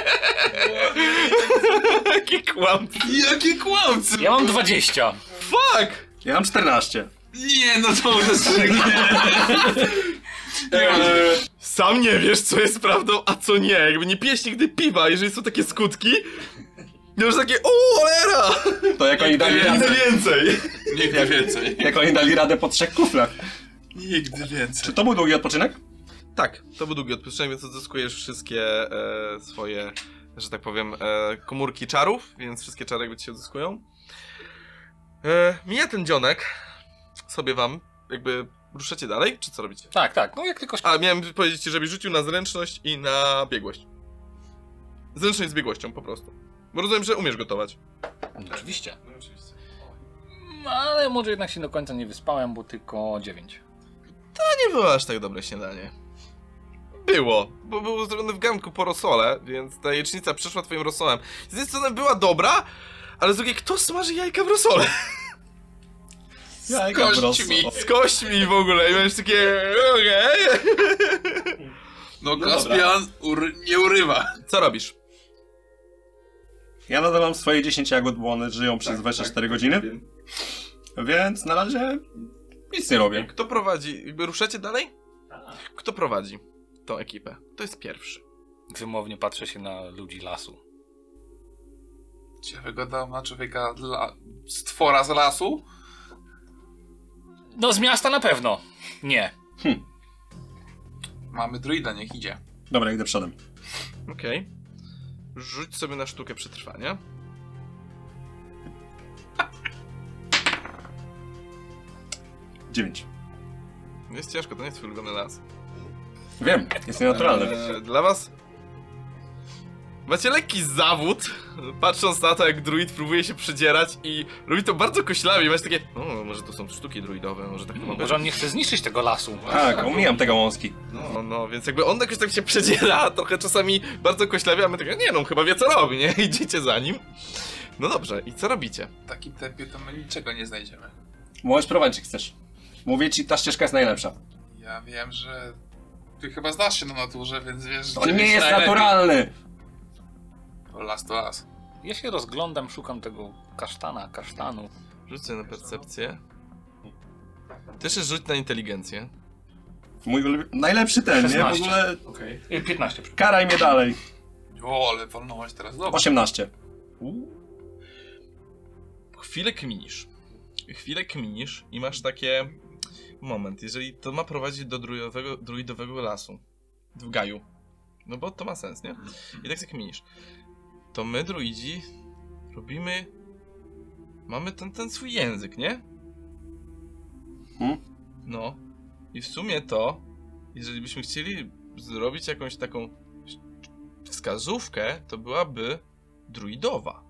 Jakie kłamstwo! Jakie kłamcy! Ja mam dwadzieścia. Fuck! Ja mam czternaście. Nie, no to może strzygnie. Eee, sam nie wiesz, co jest prawdą, a co nie. Jakby nie pijesz nigdy piwa, jeżeli są takie skutki. No już takie, o cholera! To jak oni dali Nigdy radę, więcej! Nigdy więcej. jak oni dali radę po trzech kuflach. Nigdy więcej. Czy to był długi odpoczynek? Tak, to był długi odpoczynek, więc odzyskujesz wszystkie e, swoje, że tak powiem, e, komórki czarów, więc wszystkie czary jakby ci się odzyskują. E, mija ten dzionek, sobie wam, jakby ruszacie dalej, czy co robicie? Tak, tak. No jak tylko... A, miałem powiedzieć ci, żebyś rzucił na zręczność i na biegłość. Zręczność z biegłością, po prostu. Bo rozumiem, że umiesz gotować. No, oczywiście. Ale może jednak się do końca nie wyspałem, bo tylko dziewięć. To nie było aż tak dobre śniadanie. Było, bo było zrobione w garnku po rosole, więc ta jajecznica przeszła twoim rosołem. Z jednej strony była dobra, ale z drugiej, kto smaży jajka w rosole? Jajka kośćmi. wrosło. Z kośćmi w ogóle, i masz takie, okej. No, No Kaspian ur nie urywa. Co robisz? Ja nadal mam swoje dziesięć jagód, bo one żyją przez dwadzieścia cztery godziny. Więc na razie nic nie robię. Kto prowadzi, jakby ruszacie dalej? Kto prowadzi tą ekipę? To jest pierwszy. Wymownie patrzę się na ludzi lasu. Czy ja wyglądam na człowieka dla... stwora z lasu? No z miasta na pewno. Nie. Hm. Mamy druida, niech idzie. Dobra, idę przodem. Okej. Okay. Rzuć sobie na sztukę przetrwania. Dziewięć. Jest ciężko, to nie jest twój ulubiony las. Wiem, jest nienaturalny. Eee, dla was... Macie lekki zawód, patrząc na to, jak druid próbuje się przedzierać i robi to bardzo koślawie. Macie takie, o, może to są sztuki druidowe, może tak to ma być. Może on nie chce zniszczyć tego lasu. Tak, omijam te gałązki. No, no, więc jakby on jakoś tak się przedziera, trochę czasami bardzo koślawie, a my takie, nie no, chyba wie co robi, nie? Idziecie za nim. No dobrze, i co robicie? W takim tempie to my niczego nie znajdziemy. Możesz prowadzić, jak chcesz. Mówię ci, ta ścieżka jest najlepsza. Ja wiem, że ty chyba znasz się na naturze, więc wiesz, że On ciebie nie jest najlepiej. naturalny! To las to las. Ja się rozglądam, szukam tego kasztana, kasztanu. Rzucę na percepcję. Też jest rzuć na inteligencję. Mój ulubi- najlepszy ten, nie? W szesnaście. ogóle... Okej. I piętnaście. Karaj mnie dalej. O, ale walnąłeś teraz. Dobra. osiemnaście. Chwilę kminisz. Chwilę kminisz i masz takie... Moment, jeżeli to ma prowadzić do druidowego, druidowego lasu. W Gaju. No bo to ma sens, nie? I tak sobie kminisz. To my, druidzi, robimy... Mamy ten, ten swój język, nie? Hmm? No. I w sumie to, jeżeli byśmy chcieli zrobić jakąś taką wskazówkę, to byłaby druidowa.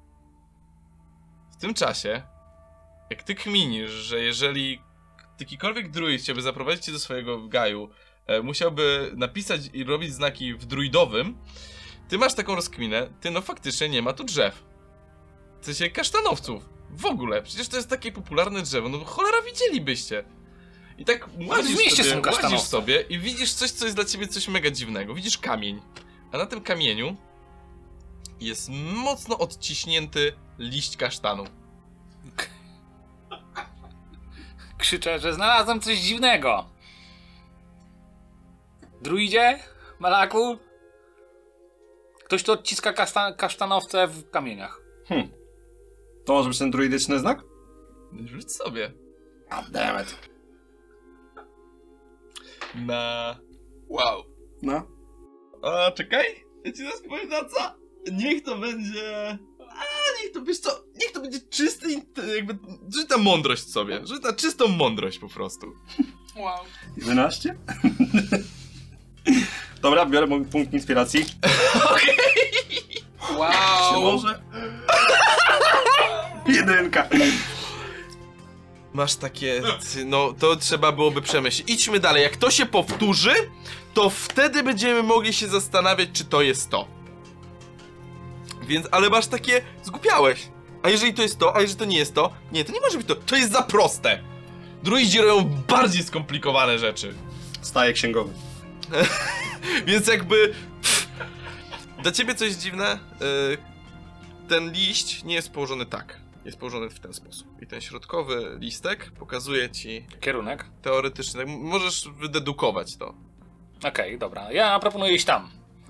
W tym czasie, jak ty kminisz, że jeżeli jakikolwiek druid chciałby zaprowadzić cię do swojego gaju, e, musiałby napisać i robić znaki w druidowym, ty masz taką rozkminę, ty no faktycznie nie ma tu drzew. W sensie kasztanowców. W ogóle, przecież to jest takie popularne drzewo, no cholera widzielibyście. I tak łazisz w mieście sobie, są kasztanowce. łazisz sobie i widzisz coś, co jest dla ciebie coś mega dziwnego. Widzisz kamień, a na tym kamieniu jest mocno odciśnięty liść kasztanu. Krzyczę, że znalazłem coś dziwnego. Druidzie? Malaku? Ktoś tu odciska kasztan kasztanowce w kamieniach. Hmm. To może być ten druidyczny znak? Rzuć sobie. God damn it. Na... Wow. No. A, czekaj. Ja ci zaraz powiem na co. Niech to będzie... A, niech to, wiesz co, niech to będzie czysty, int- jakby, rzuć na mądrość sobie. Rzuć na czystą mądrość po prostu. Wow. jedenaście? Dobra, biorę mój punkt inspiracji. Okej. Się Wow. może? Jedynka. Masz takie, no to trzeba byłoby przemyśleć. Idźmy dalej, jak to się powtórzy, to wtedy będziemy mogli się zastanawiać, czy to jest to. Więc, ale masz takie, zgubiałeś. A jeżeli to jest to, a jeżeli to nie jest to, nie, to nie może być to, to jest za proste. Druidzi robią bardziej skomplikowane rzeczy. Staję księgowy. Więc jakby, pff, dla ciebie coś dziwne, yy, ten liść nie jest położony tak. Jest położony w ten sposób. I ten środkowy listek pokazuje ci Kierunek. teoretycznie, tak, możesz wydedukować to. Okej, okay, dobra. Ja proponuję iść tam.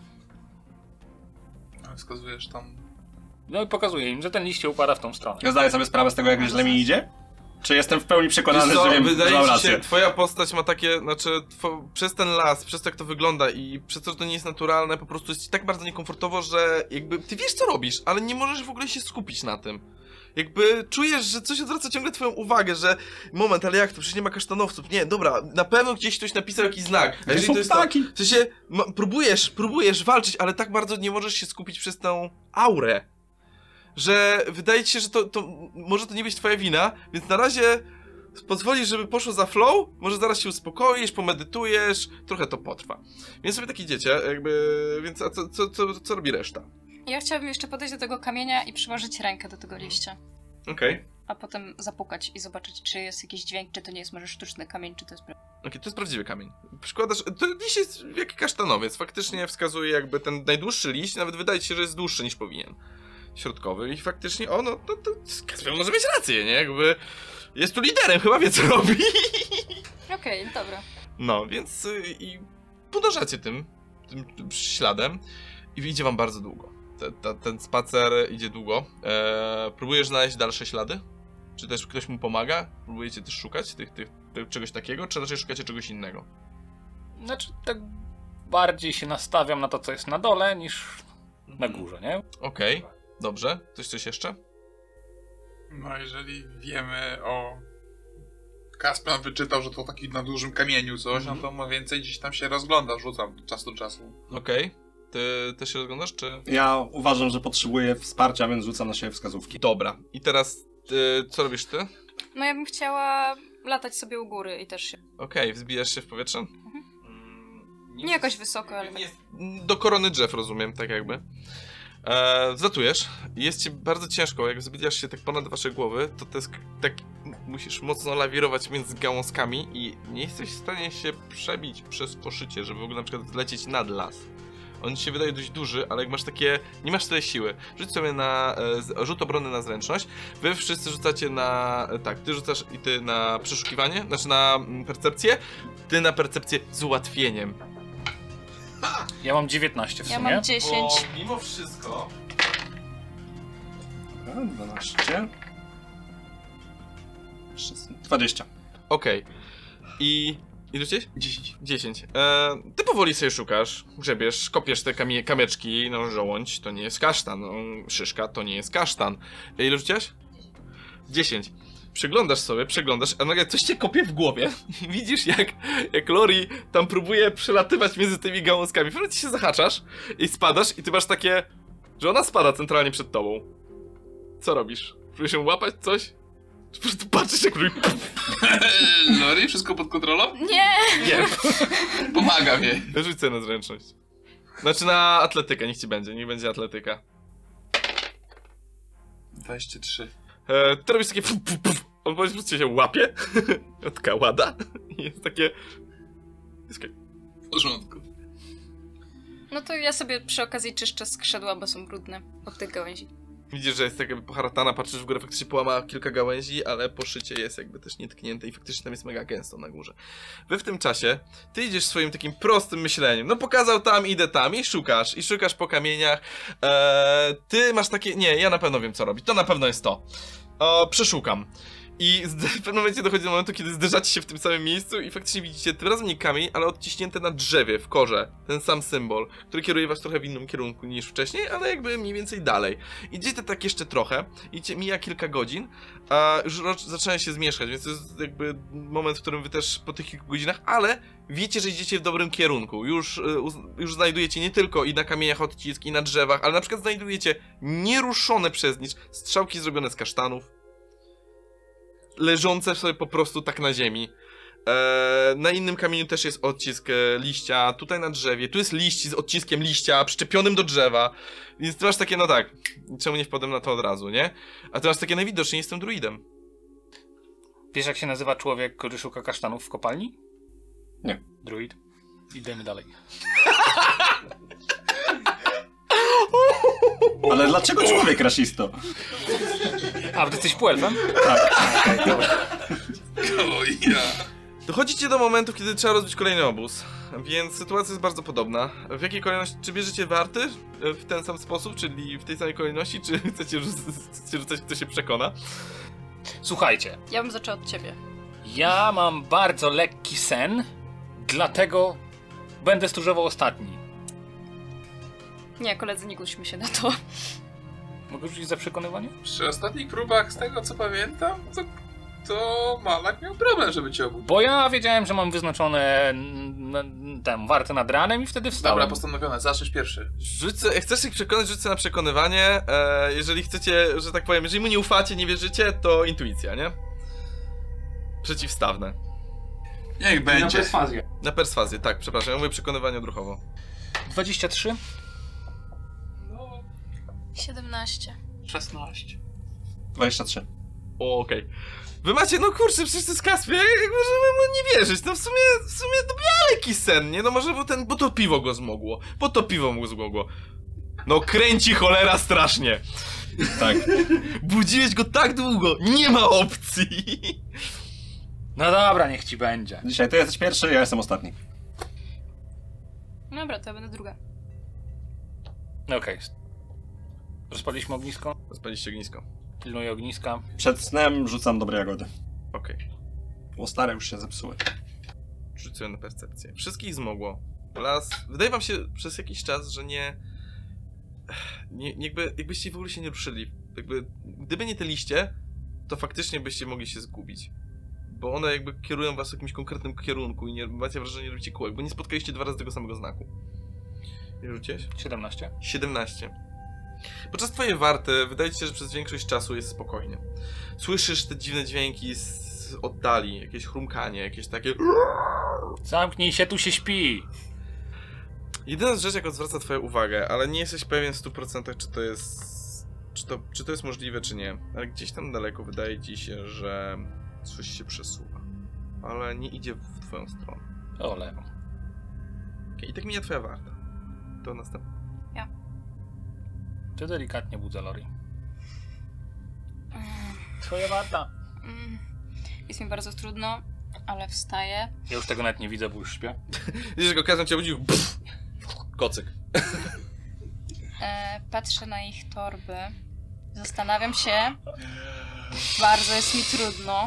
Wskazujesz tam. No i pokazuję im, że ten liść się upada w tą stronę. Ja zdaję sobie sprawę z tego, jak źle mi idzie? Czy jestem w pełni przekonany, Wiesz co, że wiem, że mam wydaje ci rację? się, twoja postać ma takie, znaczy, two, przez ten las, przez to jak to wygląda i przez to, że to nie jest naturalne, po prostu jest ci tak bardzo niekomfortowo, że jakby ty wiesz co robisz, ale nie możesz w ogóle się skupić na tym. Jakby czujesz, że coś odwraca ciągle twoją uwagę, że moment, ale jak to, przecież nie ma kasztanowców, nie, dobra, na pewno gdzieś ktoś napisał jakiś znak, a jeżeli są to jest ptaki. to, w sensie, ma, próbujesz, próbujesz walczyć, ale tak bardzo nie możesz się skupić przez tę aurę, że wydaje ci się, że to, to może to nie być twoja wina, więc na razie pozwolisz, żeby poszło za flow, może zaraz się uspokoisz, pomedytujesz, trochę to potrwa. Więc sobie tak idziecie, jakby, więc a co, co, co, co robi reszta? Ja chciałabym jeszcze podejść do tego kamienia i przyłożyć rękę do tego liścia. Okej. Okay. A potem zapukać i zobaczyć, czy jest jakiś dźwięk, czy to nie jest może sztuczny kamień, czy to jest... Okej, okay, to jest prawdziwy kamień. Przykładasz, to liść jest jak kasztanowiec, faktycznie wskazuje jakby ten najdłuższy liść, nawet wydaje ci się, że jest dłuższy niż powinien. Środkowy i faktycznie, o no, to, to Kacper może mieć rację, nie? Jakby jest tu liderem, chyba wie co robi. Okej, okay, dobra. No, więc y, i podążacie tym, tym, tym śladem i idzie wam bardzo długo. Te, te, ten spacer idzie długo. Eee, próbujesz znaleźć dalsze ślady? Czy też ktoś mu pomaga? Próbujecie też szukać tych, tych czegoś takiego, czy raczej szukacie czegoś innego? Znaczy, tak bardziej się nastawiam na to, co jest na dole, niż na górze, nie? Okej, okay, dobrze. Coś, coś jeszcze? No jeżeli wiemy o... Kaspian wyczytał, że to taki na dużym kamieniu coś, mm-hmm. no to ma więcej gdzieś tam się rozgląda, rzucam od czasu do czasu. Okej. Okay. Ty też się rozglądasz, czy...? Ja uważam, że potrzebuję wsparcia, więc rzucam na siebie wskazówki. Dobra. I teraz, ty, co robisz ty? No ja bym chciała latać sobie u góry i też się... Okej, okay, wzbijasz się w powietrze? Mhm. Nie, nie jakoś wysoko, ale... Nie, do korony drzew, rozumiem, tak jakby. Eee, zlatujesz. Jest ci bardzo ciężko, jak wzbijasz się tak ponad wasze głowy, to to jest tak... Musisz mocno lawirować między gałązkami i nie jesteś w stanie się przebić przez poszycie, żeby w ogóle na przykład zlecieć nad las. On ci się wydaje dość duży, ale jak masz takie... nie masz tyle siły. Rzuć sobie na... E, rzut obrony na zręczność. Wy wszyscy rzucacie na... E, tak, ty rzucasz i ty na przeszukiwanie, znaczy na mm, percepcję. Ty na percepcję z ułatwieniem. Ja mam dziewiętnaście w ja sumie. Ja mam dziesięć. Bo mimo wszystko... Dobra, dwanaście. dwadzieścia. Okej. Okay. I... Ile rzuciłeś? dziesięć. dziesięć. E, ty powoli sobie szukasz, grzebiesz, kopiesz te kamie kamyczki, no żołądź to nie jest kasztan, no, szyszka to nie jest kasztan. E, ile rzuciłeś? dziesięć. Przeglądasz sobie, przeglądasz, a nagle coś cię kopie w głowie i widzisz jak, jak Lori tam próbuje przelatywać między tymi gałązkami. W pewnym się zahaczasz i spadasz i ty masz takie, że ona spada centralnie przed tobą. Co robisz? Próbujesz się łapać coś? Po prostu patrzysz jak robi... Lori, wszystko pod kontrolą? Nie! Nie. Pomaga mi. Rzuć sobie na zręczność. Znaczy na atletykę, niech ci będzie, niech będzie atletyka. dwadzieścia trzy. E, ty robisz takie puf, puf, puf. On po prostu się łapie. Taka łada. I jest takie... Jest takie... W porządku. No to ja sobie przy okazji czyszczę skrzydła, bo są brudne od tych gałęzi. Widzisz, że jest tak jakby poharatana, patrzysz w górę, faktycznie połama kilka gałęzi, ale poszycie jest jakby też nietknięte i faktycznie tam jest mega gęsto na górze. Wy w tym czasie, ty idziesz swoim takim prostym myśleniem, no pokazał tam, idę tam i szukasz, i szukasz po kamieniach. Eee, ty masz takie, nie, ja na pewno wiem co robić, to na pewno jest to. O, przeszukam. I w pewnym momencie dochodzi do momentu, kiedy zderzacie się w tym samym miejscu i faktycznie widzicie tym razem nie kamień, ale odciśnięte na drzewie, w korze, ten sam symbol, który kieruje was trochę w innym kierunku niż wcześniej, ale jakby mniej więcej dalej. Idziecie tak jeszcze trochę, idzie, mija kilka godzin, a już zaczyna się zmieszać, więc to jest jakby moment, w którym wy też po tych kilku godzinach, ale wiecie, że idziecie w dobrym kierunku. Już, już znajdujecie nie tylko i na kamieniach odciski, i na drzewach, ale na przykład znajdujecie nieruszone przez nic strzałki zrobione z kasztanów, leżące sobie po prostu tak na ziemi. Eee, na innym kamieniu też jest odcisk e, liścia, tutaj na drzewie, tu jest liść z odciskiem liścia przyczepionym do drzewa. Więc ty masz takie, no tak, czemu nie wpadłem na to od razu, nie? A ty masz takie, najwidoczniej jestem druidem. Wiesz jak się nazywa człowiek, który szuka kasztanów w kopalni? Nie. Druid. Idziemy dalej. Ale dlaczego człowiek rasisto? A, ty jesteś półelfem? Tak. Okay, dobra. O ja. Dochodzicie do momentu, kiedy trzeba rozbić kolejny obóz, więc sytuacja jest bardzo podobna. W jakiej kolejności? Czy bierzecie warty w ten sam sposób, czyli w tej samej kolejności, czy chcecie, rzuc chcecie rzucać, kto się przekona? Słuchajcie. Ja bym zaczęła od ciebie. Ja mam bardzo lekki sen, dlatego będę stróżował ostatni. Nie, koledzy, nie guśmy się na to. Mogę rzucić za przekonywanie? Przy ostatnich próbach, z tego co pamiętam, to, to Malak miał problem, żeby cię obudzić. Bo ja wiedziałem, że mam wyznaczone tam warty nad ranem i wtedy wstałem. Dobra, postanowione, zaczniesz pierwszy. Rzucę, jak chcesz ich przekonać, rzućcie na przekonywanie. E, jeżeli chcecie, że tak powiem, jeżeli mu nie ufacie, nie wierzycie, to intuicja, nie? Przeciwstawne. Niech będzie. Na perswazję. Na perswazję, tak, przepraszam, ja mówię przekonywanie odruchowo. dwadzieścia trzy. No, siedemnaście. szesnaście. dwadzieścia trzy. O, okej. Okay. Wy macie, no kurczę, przecież to jest Kaspian, jak możemy mu nie wierzyć? No w sumie, w sumie to wielki sen, nie? No może bo ten, bo to piwo go zmogło, bo to piwo mu zmogło. No kręci cholera strasznie. Tak. Budziłeś go tak długo, nie ma opcji. No dobra, niech ci będzie. Dzisiaj ty jesteś pierwszy, ja jestem ostatni. Dobra, to ja będę druga. Okej. Okay. Rozpaliliśmy ognisko. Rozpaliście ognisko. Pilnuję ogniska. Przed snem rzucam dobre jagody. Okej. Bo stare już się zepsuły. Rzuć sobie na percepcję. Wszystkich zmogło. Las... Wydaje wam się przez jakiś czas, że nie... nie jakby, jakbyście w ogóle się nie ruszyli. Jakby, gdyby nie te liście, to faktycznie byście mogli się zgubić. Bo one jakby kierują was w jakimś konkretnym kierunku i nie macie wrażenia, że robicie kółek, bo nie spotkaliście dwa razy tego samego znaku. Nie rzuciłeś? siedemnaście. siedemnaście. Podczas twojej warty wydaje ci się, że przez większość czasu jest spokojnie. Słyszysz te dziwne dźwięki z oddali, jakieś chrumkanie, jakieś takie... Zamknij się, tu się śpi! Jedyna rzecz, jaka zwraca twoją uwagę, ale nie jesteś pewien w stu procentach, czy to jest... Czy to, czy to jest możliwe, czy nie. Ale gdzieś tam daleko wydaje ci się, że coś się przesuwa. Ale nie idzie w twoją stronę. O, lewo. Okay, i tak mija twoja warta. To następne. Ty delikatnie budzę Lori. Mm, Twoja warta. mm. Jest mi bardzo trudno, ale wstaję. Ja już tego nawet nie widzę, bo już śpię. Widzisz, że go kazem cię budził. Pff, kocyk. E, patrzę na ich torby. Zastanawiam się. Bardzo jest mi trudno.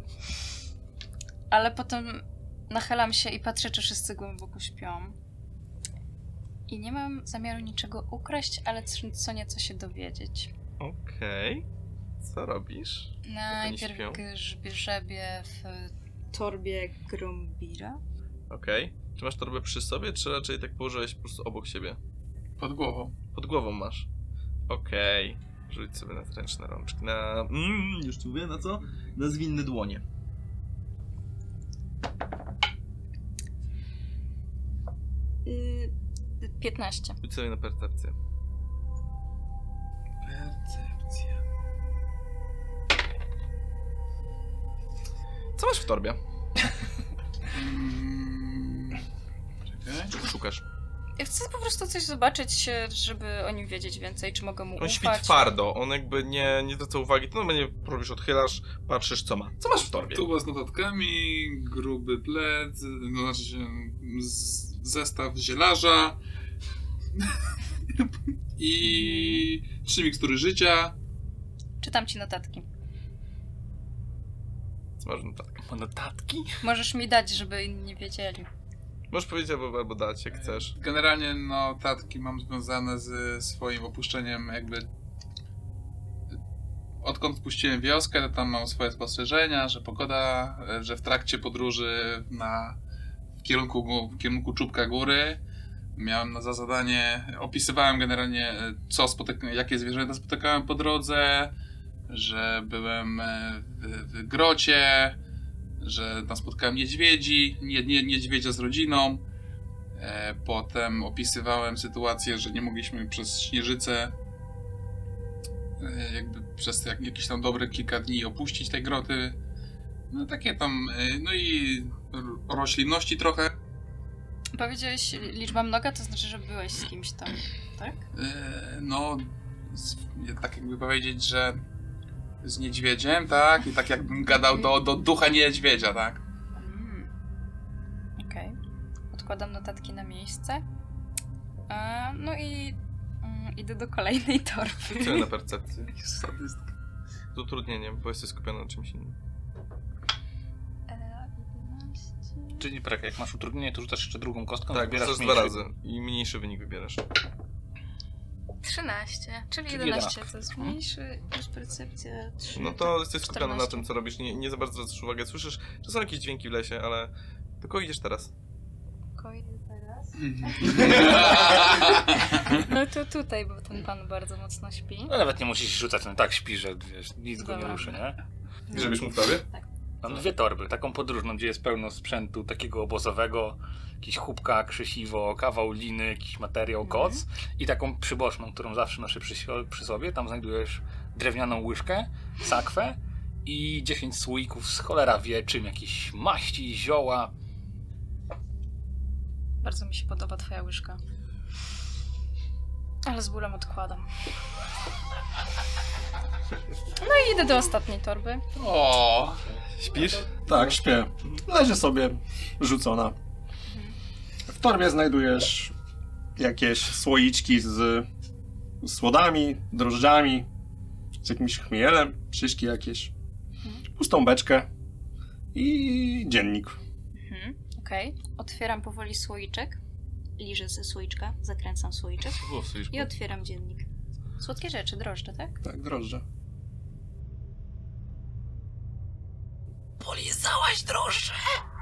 Ale potem nachylam się i patrzę, czy wszyscy głęboko śpią. I nie mam zamiaru niczego ukraść, ale co, co nieco się dowiedzieć. Okej. Okay. Co robisz? Najpierw grzebie w torbie Grombira. Okej. Okay. Czy masz torbę przy sobie, czy raczej tak położyłeś po prostu obok siebie? Pod głową. Pod głową masz. Okej. Okay. Rzuć sobie na ręczne rączki. Na... Mm, już ci mówię, na co? Na zwinne dłonie. Yy, piętnaście. Rzuć sobie na percepcję. Percepcja. Co masz w torbie? Mm, czekaj. Czego szukasz? Ja chcę po prostu coś zobaczyć, żeby o nim wiedzieć więcej, czy mogę mu On śpi ufać. twardo, on jakby nie, nie zwraca uwagi, to normalnie robisz, odchylasz, patrzysz co ma. Co masz w torbie? Tuba z notatkami, gruby pled, no znaczy się z, zestaw zielarza i trzy mikstury życia. Czytam ci notatki. Co masz w notatkach? Ma notatki? Możesz mi dać, żeby inni nie wiedzieli. Możesz powiedzieć albo, albo dać, jak chcesz. Generalnie notatki mam związane z swoim opuszczeniem jakby... Odkąd puściłem wioskę, to tam mam swoje spostrzeżenia, że pogoda, że w trakcie podróży na, w, kierunku, w kierunku czubka góry miałem na za zadanie, opisywałem generalnie co spotyka, jakie zwierzęta spotykałem po drodze, że byłem w, w grocie, że tam spotkałem niedźwiedzi, nie, nie, niedźwiedzia z rodziną. E, potem opisywałem sytuację, że nie mogliśmy przez śnieżycę e, jakby przez jak, jakieś tam dobre kilka dni opuścić tej groty. No takie tam, e, no i o roślinności trochę. Powiedziałeś liczba mnoga, to znaczy, że byłeś z kimś tam, tak? E, no, z, tak jakby powiedzieć, że z niedźwiedziem, tak? I tak jakbym gadał do, do ducha niedźwiedzia, tak? Mm. Okej. Okay. Odkładam notatki na miejsce. E, no i mm, idę do kolejnej torby. Co na percepcję? Sadystka. Z utrudnieniem, bo jesteś skupiony na czymś innym. E, jedenaście... Czyli tak, jak masz utrudnienie, to rzucasz jeszcze drugą kostką, Tak, wybierasz rzucasz dwa mniejszy. razy i mniejszy wynik wybierasz. trzynaście, czyli, Czyli jedenaście, jedenaście. to jest mniejszy niż percepcja trzy. No to jesteś skupiony na czternaście. tym, co robisz, nie, nie za bardzo zwracasz uwagę. Słyszysz, że są jakieś dźwięki w lesie, ale tylko idziesz teraz. Koidy teraz. No to tutaj, bo ten pan bardzo mocno śpi. No nawet nie musisz rzucać, no tak śpi, że wiesz, nic go nie Dobra. ruszy, nie? Żebyś mógł tobie? Mam dwie torby, taką podróżną, gdzie jest pełno sprzętu takiego obozowego, jakiś chubka, krzesiwo, kawał liny, jakiś materiał, koc i taką przyboczną, którą zawsze noszę przy, przy sobie. Tam znajdujesz drewnianą łyżkę, sakwę i dziesięć słoików z cholera wie czym, jakieś maści, zioła. Bardzo mi się podoba twoja łyżka. Ale z bólem odkładam. No i idę do ostatniej torby. O, Śpisz? Tak, śpię. Leży sobie rzucona. W torbie znajdujesz jakieś słoiczki z słodami, drożdżami, z jakimś chmielem, szyszki jakieś, pustą beczkę i dziennik. Mhm, okej. Otwieram powoli słoiczek. Liżę ze słoiczka, zakręcam słoiczek Było w słoiczku. i otwieram dziennik. Słodkie rzeczy, drożdże, tak? Tak, drożdże. Polizałaś drożdże?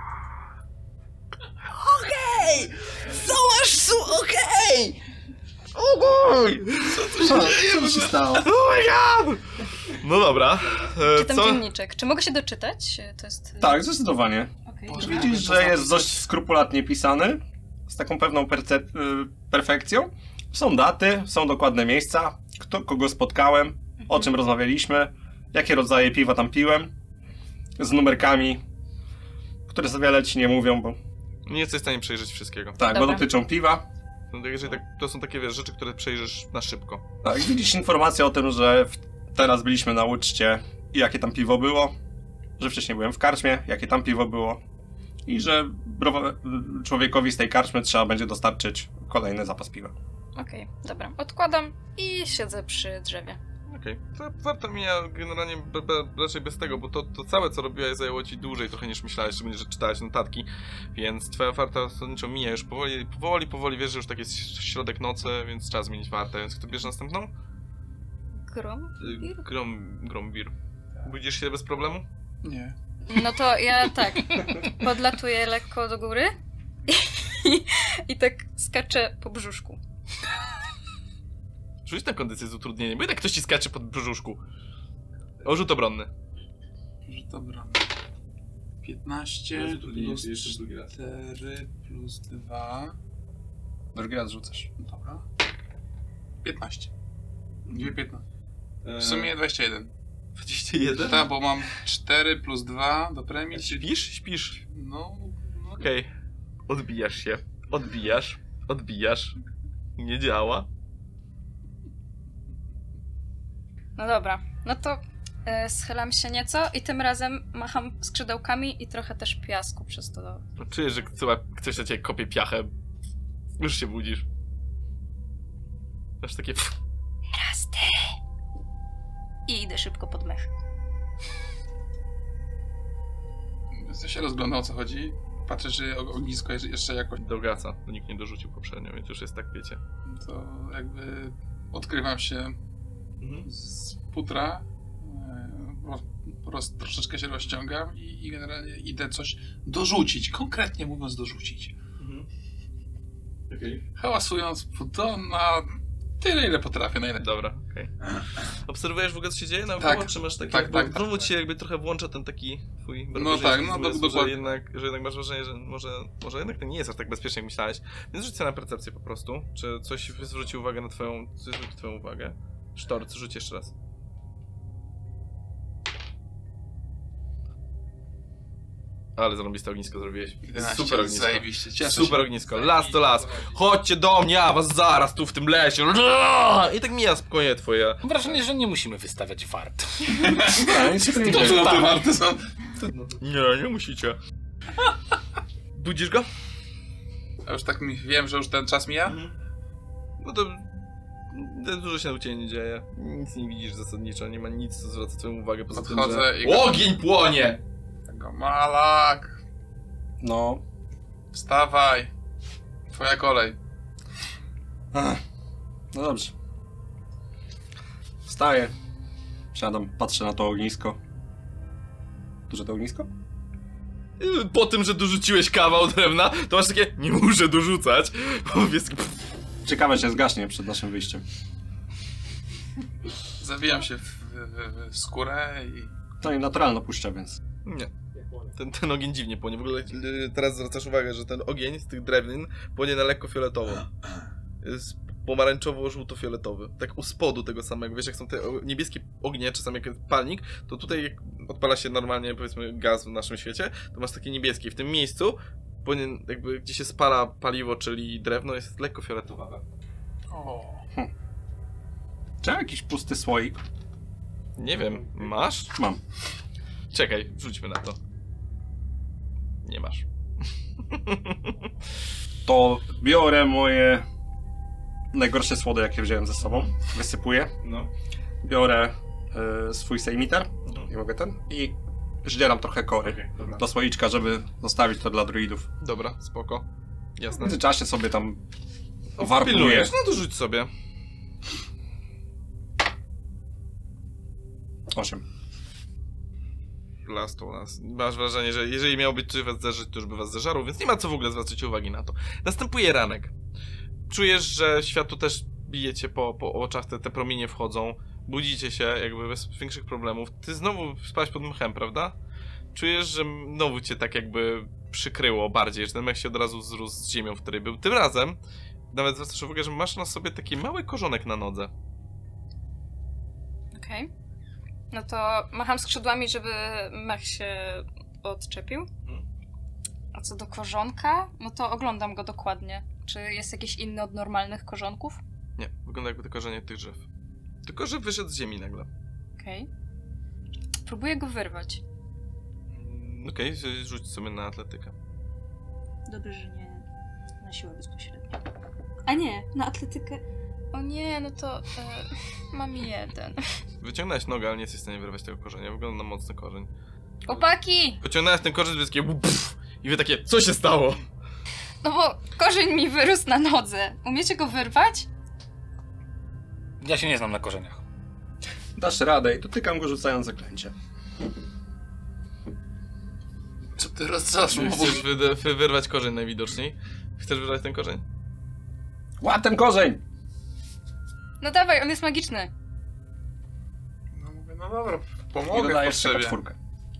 Okej! Załóż su, okej! Oj! Co tu się dzieje? Co się stało? Oh my god! No dobra. E, Czytam co? dzienniczek. Czy mogę się doczytać? To jest... Tak, zdecydowanie. Okej. Boże, Widzisz, jakby to że jest zapisać. dość skrupulatnie pisany, z taką pewną perce- y, perfekcją. Są daty, są dokładne miejsca, kto, kogo spotkałem, o czym rozmawialiśmy, jakie rodzaje piwa tam piłem, z numerkami, które za wiele ci nie mówią, bo Nie jesteś w stanie przejrzeć wszystkiego. tak, bo Dobra. dotyczą piwa. No, jeżeli tak, to są takie wiesz, rzeczy, które przejrzysz na szybko. Tak, widzisz informację o tym, że w, teraz byliśmy na uczcie i jakie tam piwo było, że wcześniej byłem w karczmie, jakie tam piwo było i że browa- człowiekowi z tej karczmy trzeba będzie dostarczyć kolejny zapas piwa. Okej, dobra. Odkładam i siedzę przy drzewie. Okej, to warto mija generalnie be, be, raczej bez tego, bo to, to całe co robiłaś zajęło ci dłużej trochę niż myślałeś, że będziesz czytać notatki, więc twoja warta zasadniczo mija już powoli, powoli, powoli, wiesz, że już tak jest środek nocy, więc czas zmienić wartę, więc kto bierze następną? Grom? Y, Grom, Grombir. Budzisz się bez problemu? Nie. No to ja tak, podlatuję lekko do góry i, i tak skaczę po brzuszku. Rzuć na kondycję z utrudnieniem, bo jednak ktoś ci skacze pod brzuszku. O, rzut obronny. Że dobra. piętnaście plus cztery plus dwa. Drugi raz rzucasz. Dobra. piętnaście. Dwie piętnaście. W sumie dwadzieścia jeden. dwadzieścia jeden? Tak, bo mam cztery plus dwa do premii, czyli... Śpisz? Śpisz. No... no Okej. Odbijasz się. Odbijasz. Odbijasz. Nie działa. No dobra, no to e, schylam się nieco i tym razem macham skrzydełkami i trochę też piasku przez to. Czujesz, że ktoś, ktoś na ciebie kopie piachę. Już się budzisz. Masz takie... pff. Raz ty! I idę szybko pod mech. Co się rozgląda, o co chodzi? Patrzę, czy og- ognisko jest jeszcze jakoś... Do gaca. To nikt nie dorzucił poprzednio, więc już jest tak, wiecie. To jakby odkrywam się z futra, e, roz, roz, troszeczkę się rozciągam i, i generalnie idę coś dorzucić, konkretnie mówiąc dorzucić. Okej. Hałasując to na tyle, ile potrafię najlepiej. Dobra, okej. Obserwujesz w ogóle, co się dzieje na Tak. czy masz takie... Tak, bo tak, tak, znowu tak. ci się jakby trochę włącza ten taki twój... No barbarzyński tak, no do- zmysł, że dokładnie. jednak, że jednak masz wrażenie, że może, może jednak to nie jest aż tak bezpiecznie, jak myślałeś. Więc rzuć sobie na percepcję po prostu. Czy coś zwróci uwagę na twoją... Coś zwróci twoją uwagę. Sztorc, rzuć jeszcze raz. Ale zarąbiste ognisko zrobiłeś. jedenaście, Super ognisko. zajebiście, cieszę Super się. ognisko. Las to las. Chodźcie do mnie, a was zaraz tu w tym lesie. I tak mija spokojnie twoje. Mam wrażenie, że nie musimy wystawiać wart. To, że te warty są... Nie, nie musicie. Budzisz go? A już tak mi, wiem, że już ten czas mija? No to... to Dużo się u ciebie nie dzieje. Nic nie widzisz zasadniczo, nie ma nic, co zwraca twoją uwagę poza tym, Podchodzę że... i go- Ogień płonie! Tego malak, No. wstawaj. Twoja kolej. Ach, no dobrze. Wstaję. Siadam, patrzę na to ognisko. Duże to ognisko? Po tym, że dorzuciłeś kawał drewna, to masz takie... Nie muszę dorzucać. Bo jest... Ciekawe się zgaśnie przed naszym wyjściem. Zawijam się w, w, w skórę i... No i naturalno puszczę, więc... Nie. Ten, ten ogień dziwnie płonie. W ogóle y, teraz zwracasz uwagę, że ten ogień z tych drewnin płonie na lekko fioletowo. Jest pomarańczowo-żółto-fioletowy. Tak u spodu tego samego. Wiesz, jak są te o- niebieskie ognie, czasami jak jest palnik, to tutaj jak odpala się normalnie, powiedzmy, gaz w naszym świecie, to masz takie niebieskie. W tym miejscu płonie, jakby gdzie się spala paliwo, czyli drewno, jest lekko fioletowe. O. Czy jakiś pusty słoik? Nie wiem, masz? Mam. Czekaj, wrzućmy na to. Nie masz. To biorę moje najgorsze słody, jakie wziąłem ze sobą. Wysypuję. No. Biorę y, swój sejmiter. Nie mogę ten. I zdzieram trochę kory Okay, dobra. do słoiczka, żeby zostawić to dla druidów. Dobra, spoko. W Jasne. międzyczasie sobie tam warpuję. Pilnujesz? No to rzuć sobie. Osiem. Last to last. Masz wrażenie, że jeżeli miał być coś was zderzyć, to już by was zeżarł, więc nie ma co w ogóle zwracać uwagi na to. Następuje ranek. Czujesz, że światło też bije cię po, po oczach, te, te promienie wchodzą. Budzicie się jakby bez większych problemów. Ty znowu spałeś pod mchem, prawda? Czujesz, że znowu cię tak jakby przykryło bardziej, że ten mech się od razu zrósł z ziemią, w której był. Tym razem nawet zwracasz uwagę, że masz na sobie taki mały korzonek na nodze. Okej. Okay. No to macham skrzydłami, żeby mech się odczepił. A co do korzonka, no to oglądam go dokładnie. Czy jest jakiś inny od normalnych korzonków? Nie, wygląda jakby to korzenie tych drzew. Tylko, że wyszedł z ziemi nagle. Okej. Okay. Próbuję go wyrwać. Okej, okay, rzuć sobie na atletykę. Dobrze, że nie na siłę bezpośrednio. A nie, na atletykę. O nie, no to e, mam jeden. Wyciągnąłeś nogę, ale nie jesteś w stanie wyrwać tego korzenia. Wygląda na mocny korzeń. Chłopaki! Pociągnąłeś ten korzeń, takie pff, i wy takie, co się stało? No bo korzeń mi wyrósł na nodze. Umiecie go wyrwać? Ja się nie znam na korzeniach. Dasz radę i dotykam go rzucając zaklęcie. Co ty rozcasz? Chcesz wy, wy, wyrwać korzeń najwidoczniej? Chcesz wyrwać ten korzeń? Łap ten korzeń! No dawaj, on jest magiczny. No mówię, no dobra, I pomogę w dodajesz jeszcze potrzebie. czwórkę.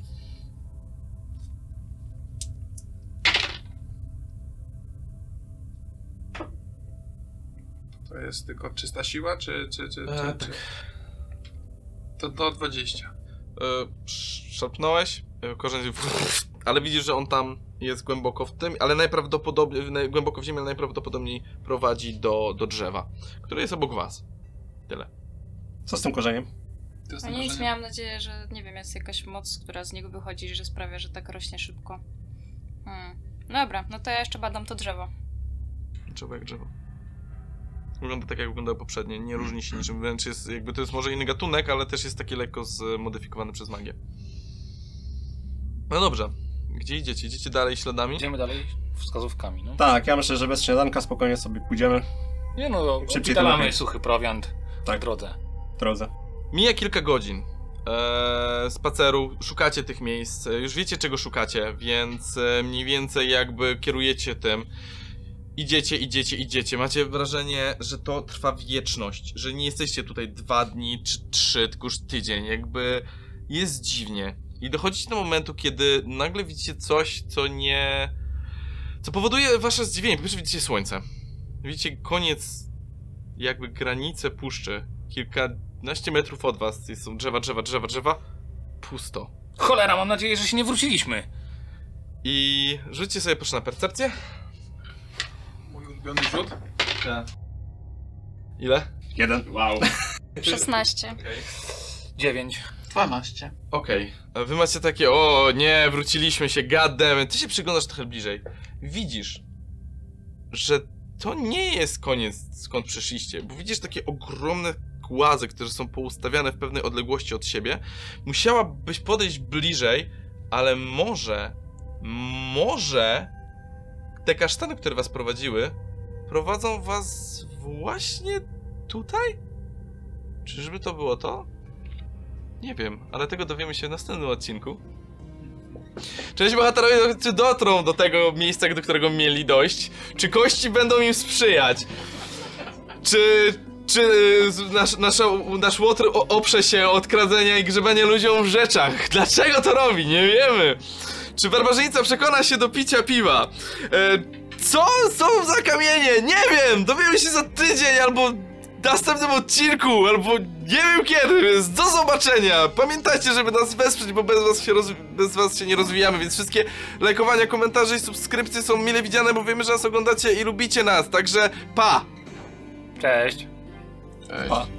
To jest tylko czysta siła, czy... czy, czy, E, czy, czy... To do dwudziestu. E, szarpnąłeś, e, korzeń, ale widzisz, że on tam jest głęboko w tym, ale najprawdopodobniej, naj, głęboko w ziemi, ale najprawdopodobniej prowadzi do, do drzewa, które jest obok was. Tyle. Co z tym korzeniem? To jest No to nic, korzenie? miałam nadzieję, że nie wiem, jest jakaś moc, która z niego wychodzi, że sprawia, że tak rośnie szybko. Hmm. Dobra, no to ja jeszcze badam to drzewo. Drzewo jak drzewo. Wygląda tak, jak wyglądało poprzednie, nie różni się niczym, wręcz jest, jakby to jest może inny gatunek, ale też jest taki lekko zmodyfikowany przez magię. No dobrze, gdzie idziecie? Idziecie dalej śladami? Idziemy dalej wskazówkami, no. Tak, ja myślę, że bez śniadanka spokojnie sobie pójdziemy Nie no, Szybciej przytalamy to suchy prowiant Tak. w drodze. w drodze. Mija kilka godzin eee, spaceru, szukacie tych miejsc, już wiecie czego szukacie, więc e, mniej więcej jakby kierujecie tym. Idziecie, idziecie, idziecie. Macie wrażenie, że to trwa wieczność, że nie jesteście tutaj dwa dni czy trzy, tylko już tydzień. Jakby jest dziwnie. I dochodzicie do momentu, kiedy nagle widzicie coś, co nie... co powoduje wasze zdziwienie. Po pierwsze widzicie słońce. Widzicie koniec, jakby granicę puszczy. Kilkanaście metrów od was są drzewa, drzewa, drzewa, drzewa. Pusto. Cholera, mam nadzieję, że się nie wróciliśmy. I rzućcie sobie proszę na percepcję. Mój ulubiony rzut? Ile? Jeden. Wow. szesnaście. Dziewięć. dwanaście. Okej, okay. Wy macie takie, o nie, wróciliśmy się, goddammit. Ty się przyglądasz trochę bliżej. Widzisz, że to nie jest koniec, skąd przyszliście, bo widzisz takie ogromne głazy, które są poustawiane w pewnej odległości od siebie. Musiałabyś podejść bliżej, ale może, może te kasztany, które was prowadziły, prowadzą was właśnie tutaj? Czyżby to było to? Nie wiem, ale tego dowiemy się w następnym odcinku. Cześć bohaterowie, czy dotrą do tego miejsca, do którego mieli dojść? Czy kości będą im sprzyjać? Czy... Czy nasz, nasza, nasz łotr oprze się od kradzenia i grzebania ludziom w rzeczach? Dlaczego to robi? Nie wiemy. Czy barbarzyńca przekona się do picia piwa? E, co są za kamienie? Nie wiem! Dowiemy się za tydzień albo w następnym odcinku, albo nie wiem kiedy, więc do zobaczenia! Pamiętajcie, żeby nas wesprzeć, bo bez was się, bez was się nie rozwijamy, więc wszystkie lajkowania, komentarze i subskrypcje są mile widziane, bo wiemy, że nas oglądacie i lubicie nas, także pa! Cześć. Cześć. Pa.